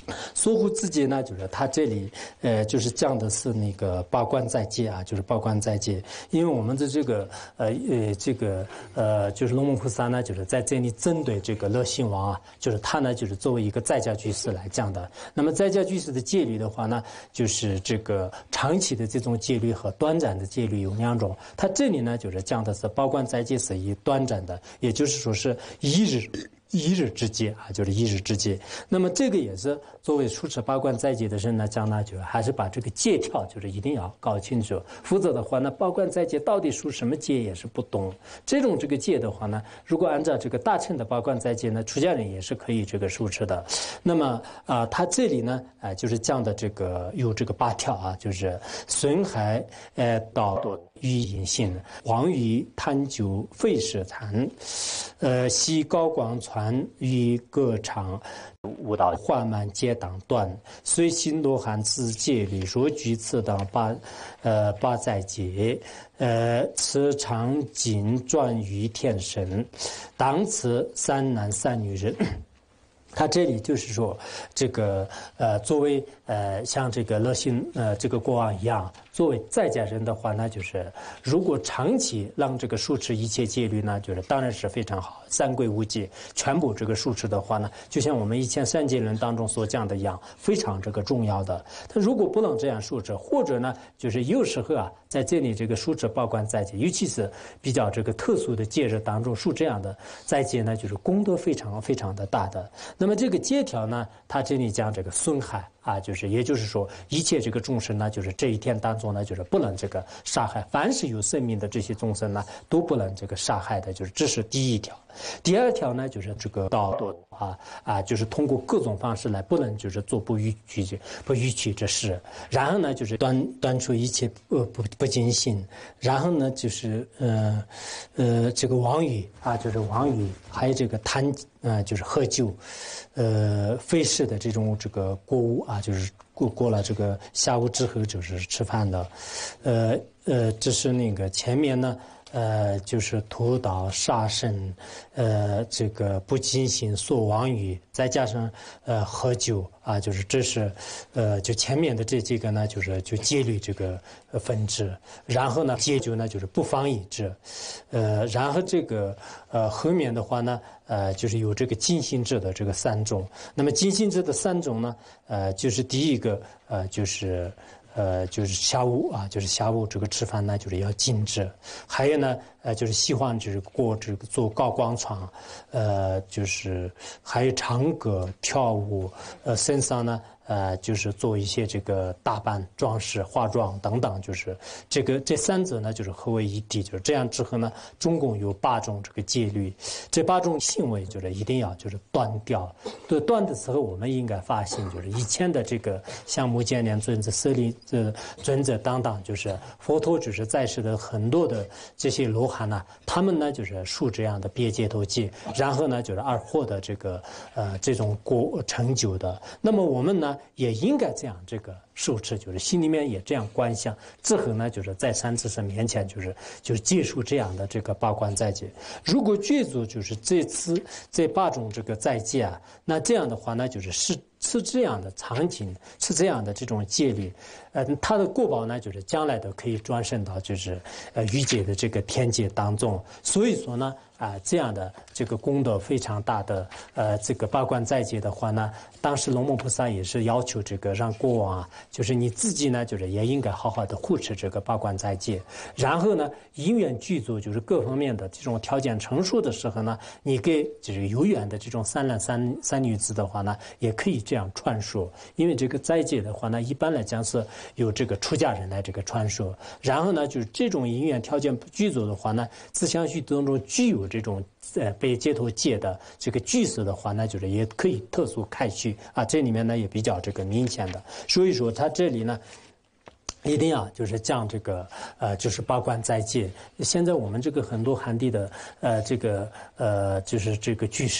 说乎自己呢，就是他这里呃，就是讲的是那个八关斋戒啊，就是八关斋戒。因为我们的这个呃呃这个呃，就是龙门菩萨呢，就是在这里针对这个乐信王啊，就是他呢，就是作为一个在家居士来讲的。那么在家居士的戒律的话呢，就是这个长期的这种戒律和短暂的戒律有两种。他这里呢，就是讲的是八关斋戒是以短暂的，也就是说是一日。一日之戒啊，就是一日之戒。那么这个也是作为出持八关斋戒的人呢，讲呢，就是还是把这个戒条就是一定要搞清楚，否则的话呢，八关斋戒到底属什么戒也是不懂。这种这个戒的话呢，如果按照这个大乘的八关斋戒呢，出家人也是可以这个受持的。那么啊、呃，他这里呢，啊、呃，就是讲的这个有这个八条啊，就是损害呃道德。于隐性，黄于贪酒废食残，呃，系高广传于歌唱，舞蹈缓慢皆当断，随心罗汉自戒律所举次当八，呃八斋戒，呃，此常仅转于天神，当此三男三女人。他这里就是说，这个呃，作为呃像这个乐信呃这个国王一样，作为在家人的话呢，就是如果长期让这个受持一切戒律呢，就是当然是非常好，三规五戒全部这个受持的话呢，就像我们以前三戒论当中所讲的一样，非常这个重要的。但如果不能这样受持，或者呢，就是有时候啊，在这里这个受持八关斋戒，尤其是比较这个特殊的节日当中受这样的斋戒呢，就是功德非常非常的大的。那么这个戒条呢，他这里讲这个损害啊，就是也就是说，一切这个众生呢，就是这一天当中呢，就是不能这个杀害，凡是有生命的这些众生呢，都不能这个杀害的，就是这是第一条。第二条呢，就是这个道德啊啊，就是通过各种方式来，不能就是做不逾矩不逾矩之事。然后呢，就是断断除一切呃不不尽心。然后呢，就是呃呃这个妄语啊，就是妄语，还有这个贪呃就是喝酒，呃费事的这种这个过午啊，就是过过了这个下午之后就是吃饭的，呃呃这是那个前面呢。呃，就是屠刀杀生，呃，这个不尽心说妄语，再加上呃喝酒啊，就是这是呃就前面的这几个呢，就是就戒律这个分支，然后呢戒酒呢就是不放逸之，呃，然后这个呃后面的话呢，呃就是有这个尽心制的这个三种。那么尽心制的三种呢，呃就是第一个呃就是。呃，就是下午啊，就是下午这个吃饭呢，就是要禁止。还有呢，呃，就是喜欢就是过这个做高广场，呃，就是还有唱歌、跳舞，呃，身上呢，呃，就是做一些这个打扮、装饰、化妆等等，就是这个这三者呢，就是合为一体。就是这样之后呢，总共有八种这个戒律，这八种行为就是一定要就是断掉。对断的时候，我们应该发现，就是以前的这个像目犍连尊者、舍利这尊者等等，就是佛陀就是在世的很多的这些罗汉呢，他们呢就是受这样的别戒头戒，然后呢就是而获得这个呃这种果成就的。那么我们呢也应该这样这个受持，就是心里面也这样观想，之后呢就是在三智神面前就是就是接受这样的这个八关斋戒。如果具足就是这次这八种这个斋戒啊，那这样的话呢就是是。是这样的场景，是这样的这种戒律，呃，他的过报呢，就是将来都可以转生到就是呃欲界的这个天界当中。所以说呢，啊、呃，这样的这个功德非常大的呃这个八关斋戒的话呢，当时龙门菩萨也是要求这个让国王啊，就是你自己呢，就是也应该好好的护持这个八关斋戒，然后呢，因缘具足，就是各方面的这种条件成熟的时候呢，你给就是有缘的这种三男三三女子的话呢，也可以。这样传说，因为这个斋戒的话呢，一般来讲是由这个出家人来这个传说。然后呢，就是这种因缘条件不具足的话呢，自相续当中具有这种呃被戒头戒的这个具色的话呢，就是也可以特殊开示啊。这里面呢也比较这个明显的，所以说它这里呢。一定要就是讲这个呃，就是八关斋戒。现在我们这个很多汉地的呃，这个呃，就是这个居士啊，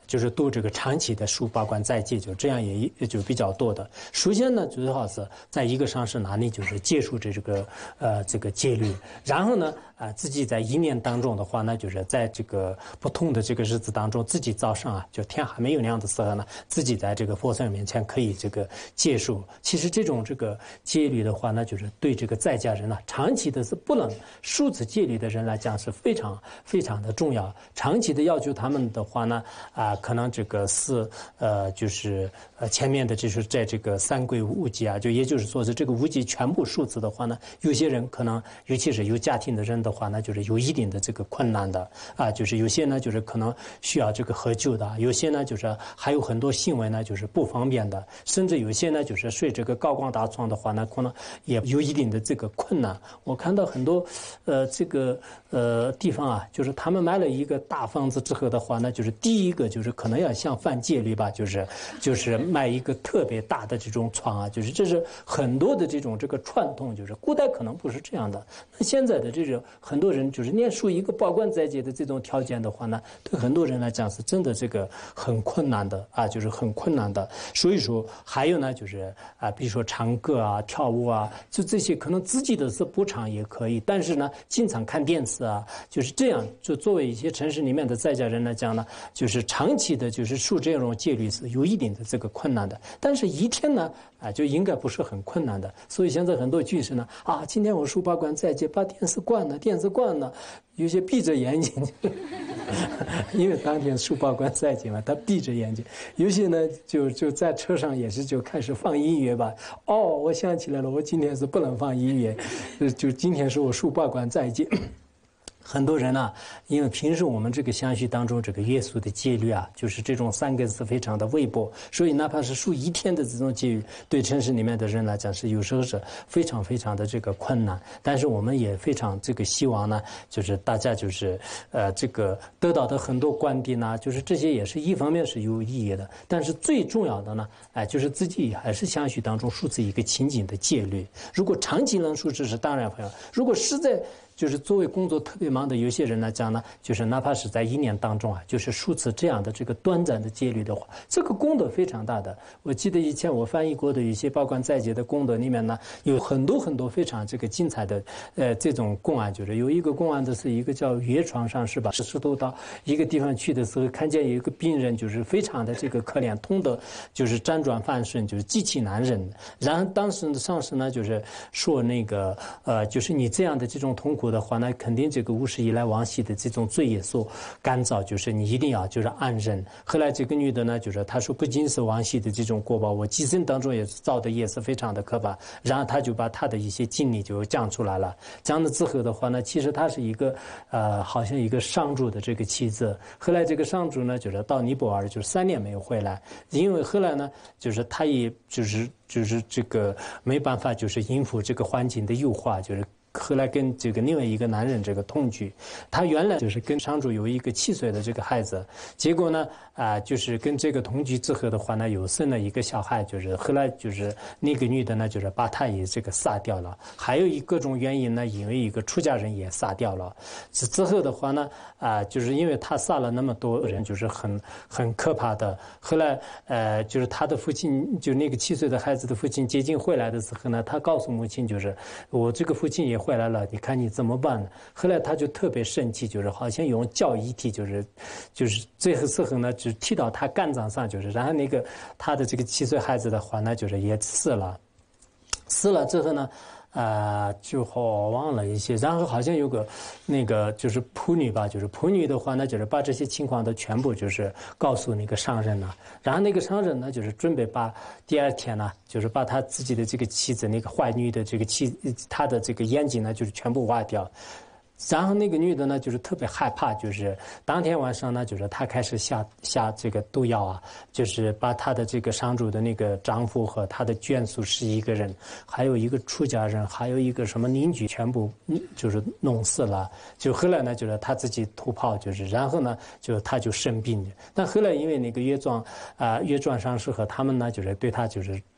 就是读这个长期的书，包括在戒，就这样也也就比较多的。首先呢，最好是在一个上是哪里就是接触这这个呃这个戒律，然后呢啊、呃、自己在一年当中的话呢，就是在这个不同的这个日子当中，自己早上啊就天还没有亮的时候呢，自己在这个佛像面前可以这个戒束。其实这种这个戒律的话呢，就是对这个在家人呢、啊，长期的是不能守持戒律的人来讲是非常非常的重要。长期的要求他们的话呢，啊、呃，可能这个是呃就是呃前面的就是在这个三归五戒啊，就也就是说是这个五戒全部守持的话呢，有些人可能尤其是有家庭的人的话呢，就是有一定的这个困难的啊，就是有些呢就是可能需要这个喝酒的，有些呢就是还有很多行为呢就是不方便的，甚至有些呢就是睡这个高光大床的话呢，可能也有一定的这个困难。我看到很多呃这个呃地方啊，就是他们买了一个大房子之后的话呢，就是第一个就是可能要像犯戒律吧，就是就是买一个特别大的这种床啊，就是这是很多的这种这个传统，就是古代可能不是这样的。那现在的这种很多人就是念书一个保管在家的这种条件的话呢，对很多人来讲是真的这个很困难的啊，就是很困难的。所以说还有呢，就是啊，比如说唱歌啊、跳舞啊，就这些可能自己的是不唱也可以，但是呢，经常看电视啊，就是这样。就作为一些城市里面的在家人来讲呢，就是长期的，就是受这种戒律是有一定的这个困难的。但是一天呢，啊，就应该不是很困难的。所以现在很多居士呢，啊，今天我书保管在家，把电视关了，电视关了，有些闭着眼睛，因为当天书保管在家嘛，他闭着眼睛。有些呢，就就在车上也是就开始放音乐吧。哦，我想起来了，我今天是不能放音乐，就今天是我书保管在家。很多人呢、啊，因为平时我们这个相续当中这个约束的戒律啊，就是这种三个字非常的微薄，所以哪怕是数一天的这种戒律，对城市里面的人来讲是有时候是非常非常的这个困难。但是我们也非常这个希望呢，就是大家就是呃这个得到的很多观点呢，就是这些也是一方面是有意义的，但是最重要的呢，哎、呃，就是自己还是相续当中树持一个清净的戒律。如果长期能树持是当然很好，如果实在就是作为工作特别忙的有些人来讲呢，就是哪怕是在一年当中啊，就是数次这样的这个短暂的戒律的话，这个功德非常大的。我记得以前我翻译过的一些包括在家的功德里面呢，有很多很多非常这个精彩的呃这种公案，就是有一个公案的是一个叫岳床上是吧？师徒到一个地方去的时候，看见有一个病人就是非常的这个可怜，痛的就是辗转反顺，就是极其难忍。然后当时上师呢就是说那个呃就是你这样的这种痛苦的话呢，肯定这个无始以来往昔的这种罪业所干燥，就是你一定要就是安忍。后来这个女的呢，就是她说不仅是往昔的这种过报，我今生当中也造的业是非常的可怕。然后她就把她的一些经历就讲出来了。讲了之后的话呢，其实她是一个呃，好像一个商主的这个妻子。后来这个商主呢，就是到尼泊尔，就是三年没有回来，因为后来呢，就是他也就是就是这个没办法，就是应付这个环境的诱惑，就是。后来跟这个另外一个男人这个同居，他原来就是跟商主有一个七岁的这个孩子，结果呢啊、呃，就是跟这个同居之后的话呢，有生了一个小孩，就是后来就是那个女的呢，就是把他也这个杀掉了，还有一各种原因呢，因为一个出家人也杀掉了。之之后的话呢啊、呃，就是因为他杀了那么多人，就是很很可怕的。后来呃，就是他的父亲，就那个七岁的孩子的父亲接近回来的时候呢，他告诉母亲，就是我这个父亲也回来了，你看你怎么办呢？后来他就特别生气，就是好像用教一踢，就是就是最后时候呢，只踢到他肝脏上，就是然后那个他的这个七岁孩子的话呢，就是也死了，死了之后呢。啊、呃，就好忘了一些，然后好像有个那个就是仆女吧，就是仆女的话呢，就是把这些情况都全部就是告诉那个商人了，然后那个商人呢，就是准备把第二天呢，就是把他自己的这个妻子那个坏女的这个妻，他的这个眼睛呢，就是全部挖掉。然后那个女的呢，就是特别害怕，就是当天晚上呢，就是她开始下下这个毒药啊，就是把她的这个商主的那个丈夫和她的眷属十一个人，还有一个出家人，还有一个什么邻居，全部就是弄死了。就后来呢，就是她自己逃跑，就是然后呢，就她就生病了。但后来因为那个岳庄啊、呃、岳庄上师和他们呢，就是对她就是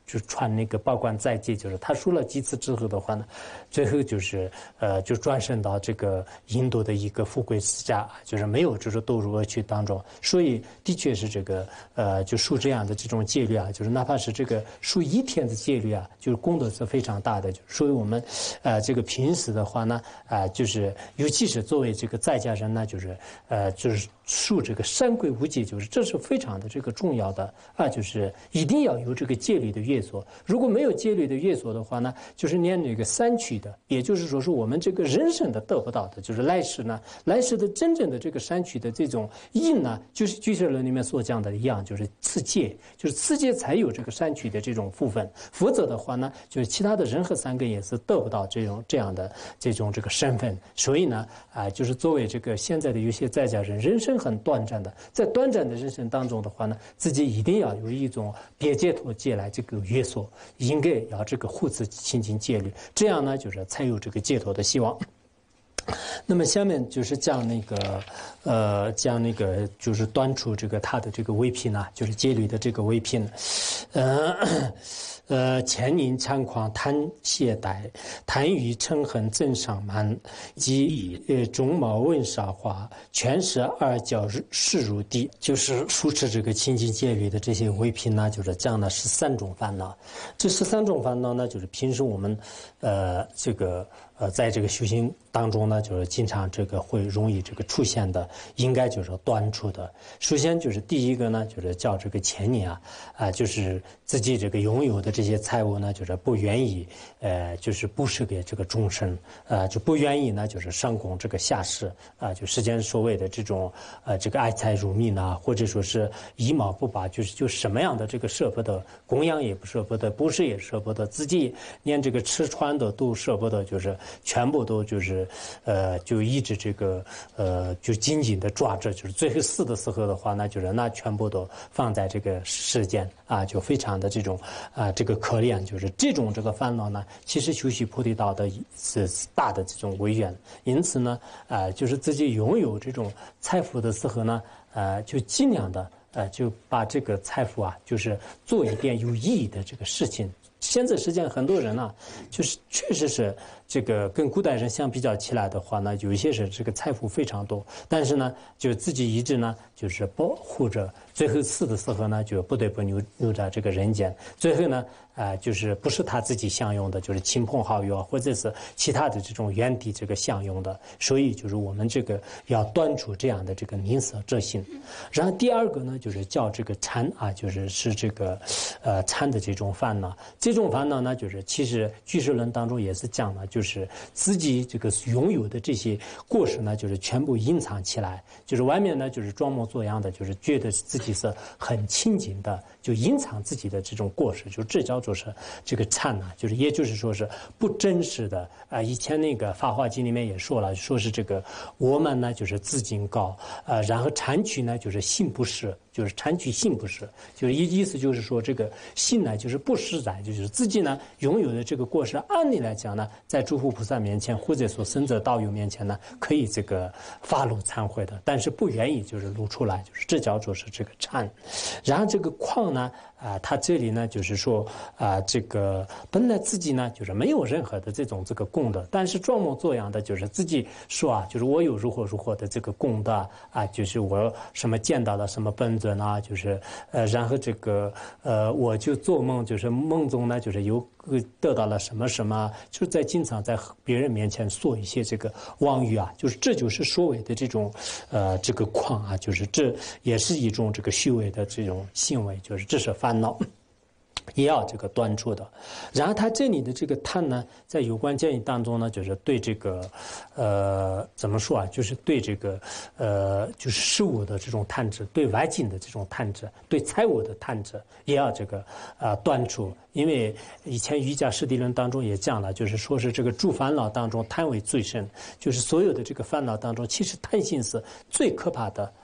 就传那个报关在即，就是他说了几次之后的话呢，最后就是呃就转身到这个印度的一个富贵之家，就是没有就是堕入恶趣当中。所以的确是这个呃就受这样的这种戒律啊，就是哪怕是这个受一天的戒律啊，就是功德是非常大的。就所以我们呃这个平时的话呢啊、呃、就是尤其是作为这个在家人呢，就是呃就是受这个三规五戒，就是这是非常的这个重要的啊，就是一定要有这个戒律的约束。如果没有戒律的约束的话呢，就是连这个三趣的，也就是说是我们这个人生的得不到的，就是来世呢，来世的真正的这个三趣的这种因呢，就是居士论里面所讲的一样，就是持戒，就是持戒才有这个三趣的这种部分，否则的话呢，就是其他的任何三根也是得不到这种这样的这种这个身份。所以呢，啊、呃，就是作为这个现在的有些在家人，人生很短暂的，在短暂的人生当中的话呢，自己一定要有一种别解脱戒来这个约束，应该要这个护持清净戒律，这样呢，就是才有这个解脱的希望。那么下面就是讲那个，呃，讲那个就是端出这个他的这个威品呢，就是戒律的这个威品，呃。呃，前宁猖狂贪懈怠，贪欲嗔恨增上慢，即呃中毛问杀花，全是二教视如地，就是书持这个清净戒律的这些威品呢，就是讲了十三种烦恼。这十三种烦恼呢，就是平时我们呃这个呃在这个修行当中呢，就是经常这个会容易这个出现的，应该就是端出的。首先就是第一个呢，就是叫这个前宁啊，啊、呃、就是自己这个拥有的这些财物呢，就是不愿意，呃，就是布施给这个众生，呃，就不愿意呢，就是上供这个下施，啊、呃，就世间所谓的这种，呃，这个爱财如命呐，或者说是以毛不拔，就是就什么样的这个舍不得，供养也不舍不得，布施也舍不得，自己连这个吃穿的都舍不得，就是全部都就是，呃，就一直这个，呃，就紧紧的抓着，就是最后死的时候的话，那就是那全部都放在这个世间啊，就非常的这种。啊、呃，这个可怜就是这种这个烦恼呢，其实修习菩提道的是大的这种威愿，因此呢，呃，就是自己拥有这种财富的时候呢，呃，就尽量的呃，就把这个财富啊，就是做一点有意义的这个事情。现在实际上很多人呢、啊，就是确实是这个跟古代人相比较起来的话呢，有一些是这个财富非常多，但是呢，就自己一直呢就是保护着，最后死的时候呢就不得不留留在这个人间，最后呢，啊、呃，就是不是他自己享用的，就是亲朋好友或者是其他的这种原地这个享用的，所以就是我们这个要端出这样的这个宁舍之心。然后第二个呢，就是叫这个禅啊，就是是这个呃禅的这种烦恼。这种烦恼呢，就是其实居士论当中也是讲了，就是自己这个拥有的这些过失呢，就是全部隐藏起来，就是外面呢就是装模作样的，就是觉得自己是很清净的，就隐藏自己的这种过失，就这叫做是这个禅呢，就是也就是说是不真实的啊、呃。以前那个《法华经》里面也说了，说是这个我们呢就是自净高，呃，然后禅取呢就是心不实。就是禅取心不实，就是意意思就是说这个心呢就是不实在，就是自己呢拥有的这个过失，按理来讲呢，在诸佛菩萨面前或者说僧者道友面前呢，可以这个发露忏悔的，但是不愿意就是露出来，就是这叫做是这个禅。然后这个旷呢，啊、呃，他这里呢就是说啊、呃，这个本来自己呢就是没有任何的这种这个功德，但是装模作样的，就是自己说啊，就是我有如何如何的这个功德啊，就是我什么见到了什么本。啊，就是呃，然后这个呃，我就做梦，就是梦中呢，就是有得到了什么什么，就在经常在别人面前说一些这个妄语啊，就是这就是所谓的这种呃这个狂啊，就是这也是一种这个虚伪的这种行为，就是这是烦恼。也要这个端出的。然后他这里的这个贪呢，在有关建议当中呢，就是对这个呃怎么说啊，就是对这个呃就是事物的这种贪执，对外境的这种贪执，对财物的贪执，也要这个啊、呃、端出。因为以前瑜伽师地论当中也讲了，就是说是这个诸烦恼当中贪为最深，就是所有的这个烦恼当中，其实贪心是最可怕的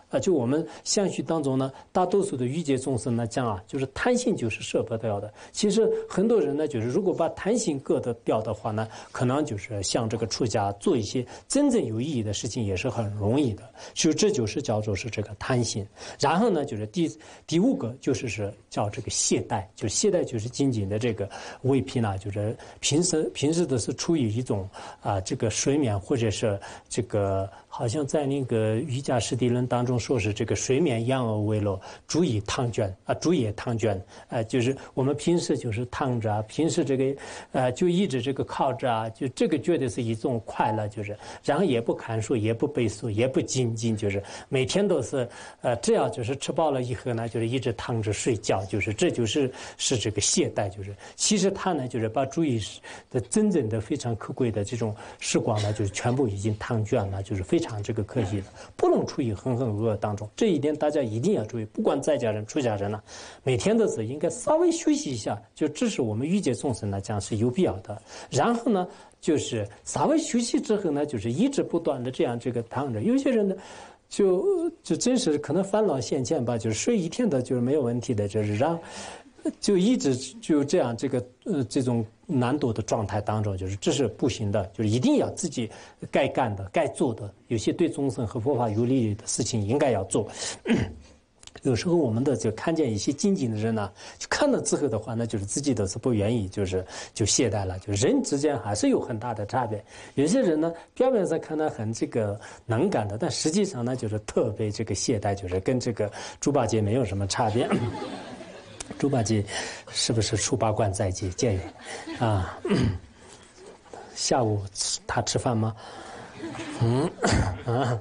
啊，就我们相续当中呢，大多数的欲界众生呢讲啊，就是贪心就是舍不掉的。其实很多人呢，就是如果把贪心割得掉的话呢，可能就是像这个出家做一些真正有意义的事情也是很容易的。就这就是叫做是这个贪心。然后呢，就是第第五个就是是叫这个懈怠，就懈怠就是仅仅的这个未辟呢，就是平时平时的是处于一种啊这个睡眠或者是这个。好像在那个瑜伽师地论当中说是这个睡眠养而为乐，主以汤卷啊，主也汤卷啊，就是我们平时就是躺着啊，平时这个呃就一直这个靠着啊，就这个绝对是一种快乐，就是然后也不看书，也不背书，也不精进，就是每天都是呃这样，就是吃饱了以后呢，就是一直躺着睡觉，就是这就是是这个懈怠，就是其实他呢就是把注意的真正的非常可贵的这种时光呢，就是全部已经汤卷了，就是非常。这个可惜的，不能处于浑浑噩噩当中，这一点大家一定要注意。不管在家人、出家人呢，每天都是应该稍微休息一下，就这是我们欲界众生呢讲是有必要的。然后呢，就是稍微休息之后呢，就是一直不断的这样这个躺着。有些人呢，就就真是可能烦恼现前吧，就是睡一天的就是没有问题的，就是让。就一直就这样，这个呃这种难度的状态当中，就是这是不行的，就是一定要自己该干的、该做的，有些对众生和佛法有利的事情应该要做。有时候我们的就看见一些精进的人呢，就看了之后的话呢，就是自己都是不愿意，就是就懈怠了。就人之间还是有很大的差别。有些人呢，表面上看来很这个能干的，但实际上呢，就是特别这个懈怠，就是跟这个猪八戒没有什么差别。猪八戒是不是出八关在即见也啊？下午他吃饭吗？嗯啊，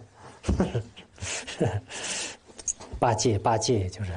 八戒八戒就是，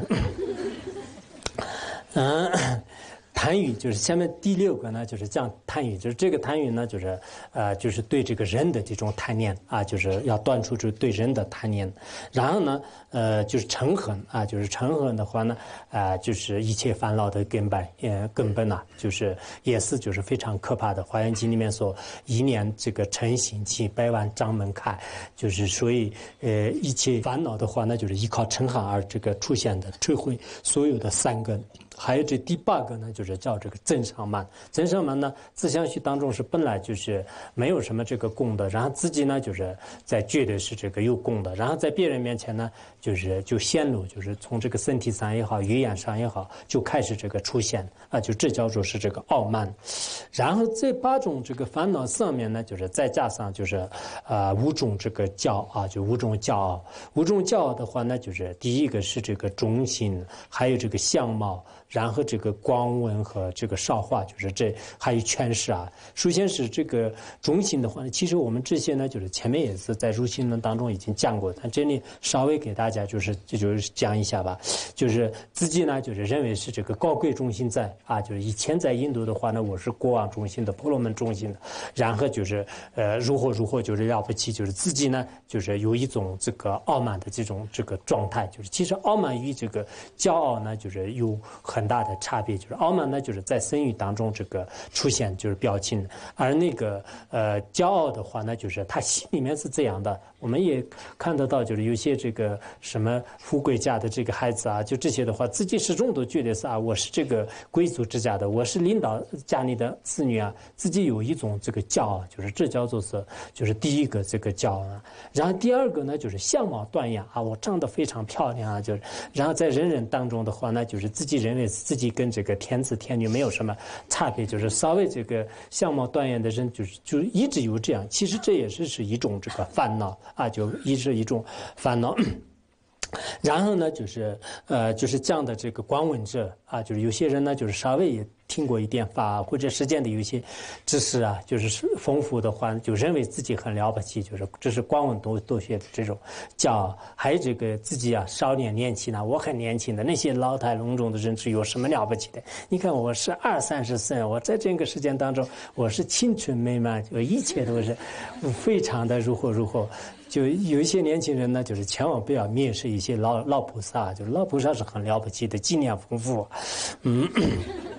嗯。贪欲就是下面第六个呢，就是讲贪欲，就是这个贪欲呢，就是呃，就是对这个人的这种贪念啊，就是要断除这对人的贪念。然后呢，呃，就是嗔恨啊，就是嗔恨的话呢，啊、呃，就是一切烦恼的根本，呃，根本呐、啊，就是也是就是非常可怕的。《华严经》里面说，一念这个嗔心起，百万障门开，就是所以呃，一切烦恼的话呢，就是依靠嗔恨而这个出现的，摧毁所有的善根。还有这第八个呢，就是叫这个增上慢。增上慢呢，自相续当中是本来就是没有什么这个功的，然后自己呢就是在觉得是这个有功的，然后在别人面前呢，就是就显露，就是从这个身体上也好，语言上也好，就开始这个出现啊，就这叫做是这个傲慢。然后这八种这个烦恼上面呢，就是再加上就是啊、呃、五种这个骄傲，就五种骄傲。五种骄傲的话呢，就是第一个是这个中心，还有这个相貌。然后这个光文和这个少化，就是这还有诠释啊。首先是这个中心的话呢，其实我们这些呢，就是前面也是在入心论当中已经讲过，但这里稍微给大家就是就就是讲一下吧。就是自己呢，就是认为是这个高贵中心在啊，就是以前在印度的话呢，我是国王中心的、婆罗门中心的，然后就是呃如何如何就是了不起，就是自己呢就是有一种这个傲慢的这种这个状态，就是其实傲慢与这个骄傲呢，就是有很。很大的差别，就是傲慢呢，就是在身语当中这个出现就是表情，而那个呃骄傲的话呢，就是他心里面是这样的。我们也看得到，就是有些这个什么富贵家的这个孩子啊，就这些的话，自己始终都觉得是啊，我是这个贵族之家的，我是领导家里的子女啊，自己有一种这个骄傲，就是这叫做是就是第一个这个骄傲啊。然后第二个呢，就是相貌端严啊，我长得非常漂亮啊，就是然后在人人当中的话呢，就是自己认为自己跟这个天子天女没有什么差别，就是稍微这个相貌端严的人，就是就一直有这样。其实这也是是一种这个烦恼啊，就一直一种烦恼。然后呢，就是呃，就是这样的这个光文者啊，就是有些人呢，就是稍微也听过一点法或者实践的有一些知识啊，就是丰富的话，就认为自己很了不起，就是这是光文多多学的这种骄傲。还有这个自己啊，少年年轻呢，我很年轻的，那些老态龙钟的人是有什么了不起的？你看我是二三十岁，我在这个时间当中，我是青春美满，就一切都是非常的如何如何。就有一些年轻人呢，就是千万不要蔑视一些老老菩萨，就是老菩萨是很了不起的，经验丰富，嗯。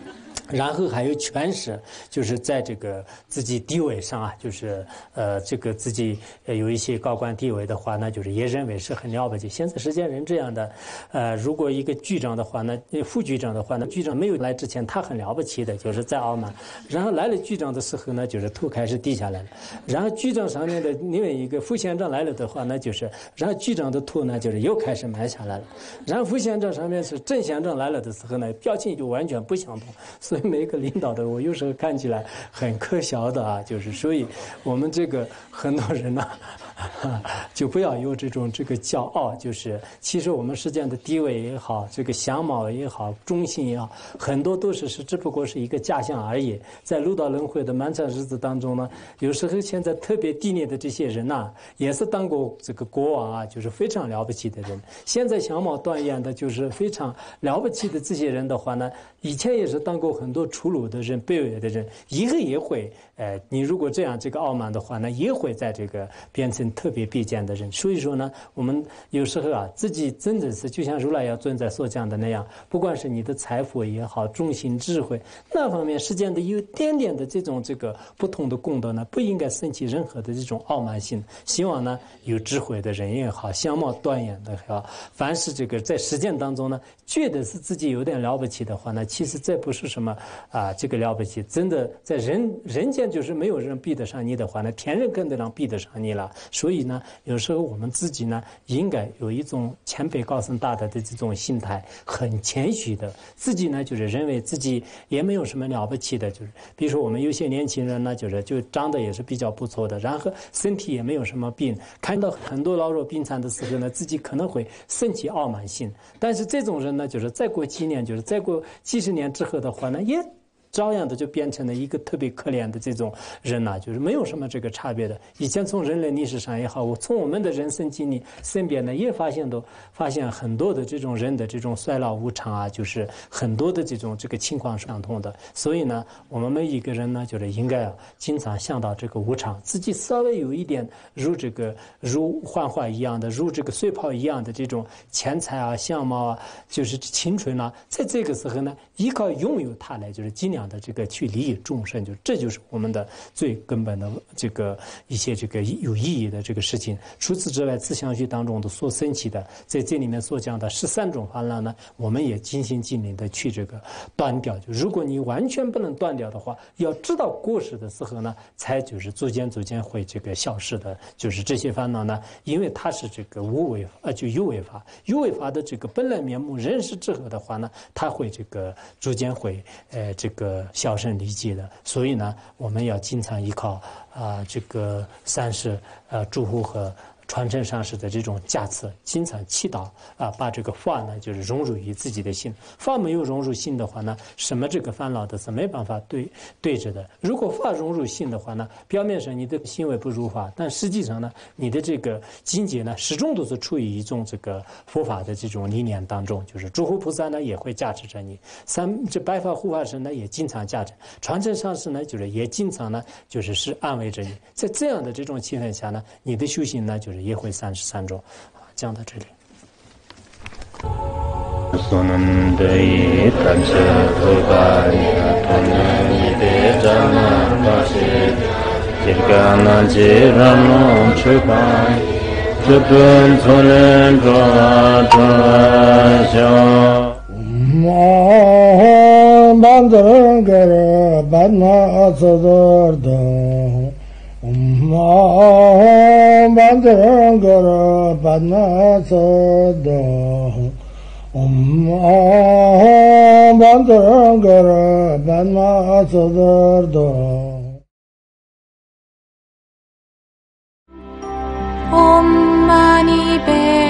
然后还有权势，就是在这个自己地位上啊，就是呃，这个自己有一些高官地位的话，那就是也认为是很了不起。现在实际上人这样的，呃，如果一个局长的话呢，副局长的话呢，局长没有来之前他很了不起的，就是在傲慢，然后来了局长的时候呢，就是头开始低下来了，然后局长上面的另外一个副县长来了的话呢，就是然后局长的头呢，就是又开始埋下来了，然后副县长上面是正县长来了的时候呢，表情就完全不相同，所以。每个领导的，我有时候看起来很可笑的啊，就是所以我们这个很多人呢、啊，就不要有这种这个骄傲，就是其实我们实际上的地位也好，这个相貌也好，中性也好，很多都是是只不过是一个假象而已。在六道轮回的漫长日子当中呢，有时候现在特别低劣的这些人呐、啊，也是当过这个国王啊，就是非常了不起的人。现在相貌端严的，就是非常了不起的这些人的话呢，以前也是当过很多粗鲁的人、卑微的人，以后也会，呃，你如果这样这个傲慢的话呢，也会在这个变成特别卑贱的人。所以说呢，我们有时候啊，自己真的是就像如来要尊在所讲的那样，不管是你的财富也好，中心智慧那方面，实际上的有点点的这种这个不同的功德呢，不应该升起任何的这种傲慢心。希望呢，有智慧的人也好，相貌端严的也好，凡是这个在实践当中呢，觉得是自己有点了不起的话呢，其实这不是什么啊，这个了不起，真的在人人间就是没有人比得上你的话呢，天人更得上比得上你了。所以呢，有时候我们自己呢，应该有一种谦卑高僧大德的这种心态，很谦虚的。自己呢，就是认为自己也没有什么了不起的，就是比如说我们有些年轻人呢，就是就长得也是比较不错的，然后身体也没有什么病，看到很多老弱病残的时候呢，自己可能会升起傲慢心。但是这种人呢，就是再过几年，就是再过几十年之后的话呢，也照样的就变成了一个特别可怜的这种人呐、啊，就是没有什么这个差别的。以前从人类历史上也好，我从我们的人生经历身边呢，也发现都发现很多的这种人的这种衰老无常啊，就是很多的这种这个情况是相同的。所以呢，我们每一个人呢，就是应该啊，经常想到这个无常，自己稍微有一点如这个如幻化一样的，如这个碎泡一样的这种钱财啊、相貌啊，就是青春啊，在这个时候呢，依靠拥有它来，就是尽量的这个去利益众生，就这就是我们的最根本的这个一些这个有意义的这个事情。除此之外，自相续当中的所升起的，在这里面所讲的十三种烦恼呢，我们也尽心尽力的去这个断掉。就如果你完全不能断掉的话，要知道过失的时候呢，才就是逐渐逐渐会这个消失的。就是这些烦恼呢，因为它是这个无为呃就有为法，有为法的这个本来面目认识之后的话呢，它会这个逐渐会呃这个销声匿迹的。所以呢，我们要经常依靠啊、呃、这个三世呃诸护和传承上师的这种加持，经常祈祷啊，把这个法呢，就是融入于自己的心。法没有融入心的话呢，什么这个烦恼都是没办法对对着的。如果法融入心的话呢，表面上你的行为不如法，但实际上呢，你的这个境界呢，始终都是处于一种这个佛法的这种理念当中。就是诸佛菩萨呢，也会加持着你；三这白法护法神呢，也经常加持；传承上师呢，就是也经常呢，就是是安慰着你。在这样的这种气氛下呢，你的修行呢，就是也会三十三种。讲到这里。Om Bandhangara Padmasada Om Bandhangara Padmasada Om Mani Padme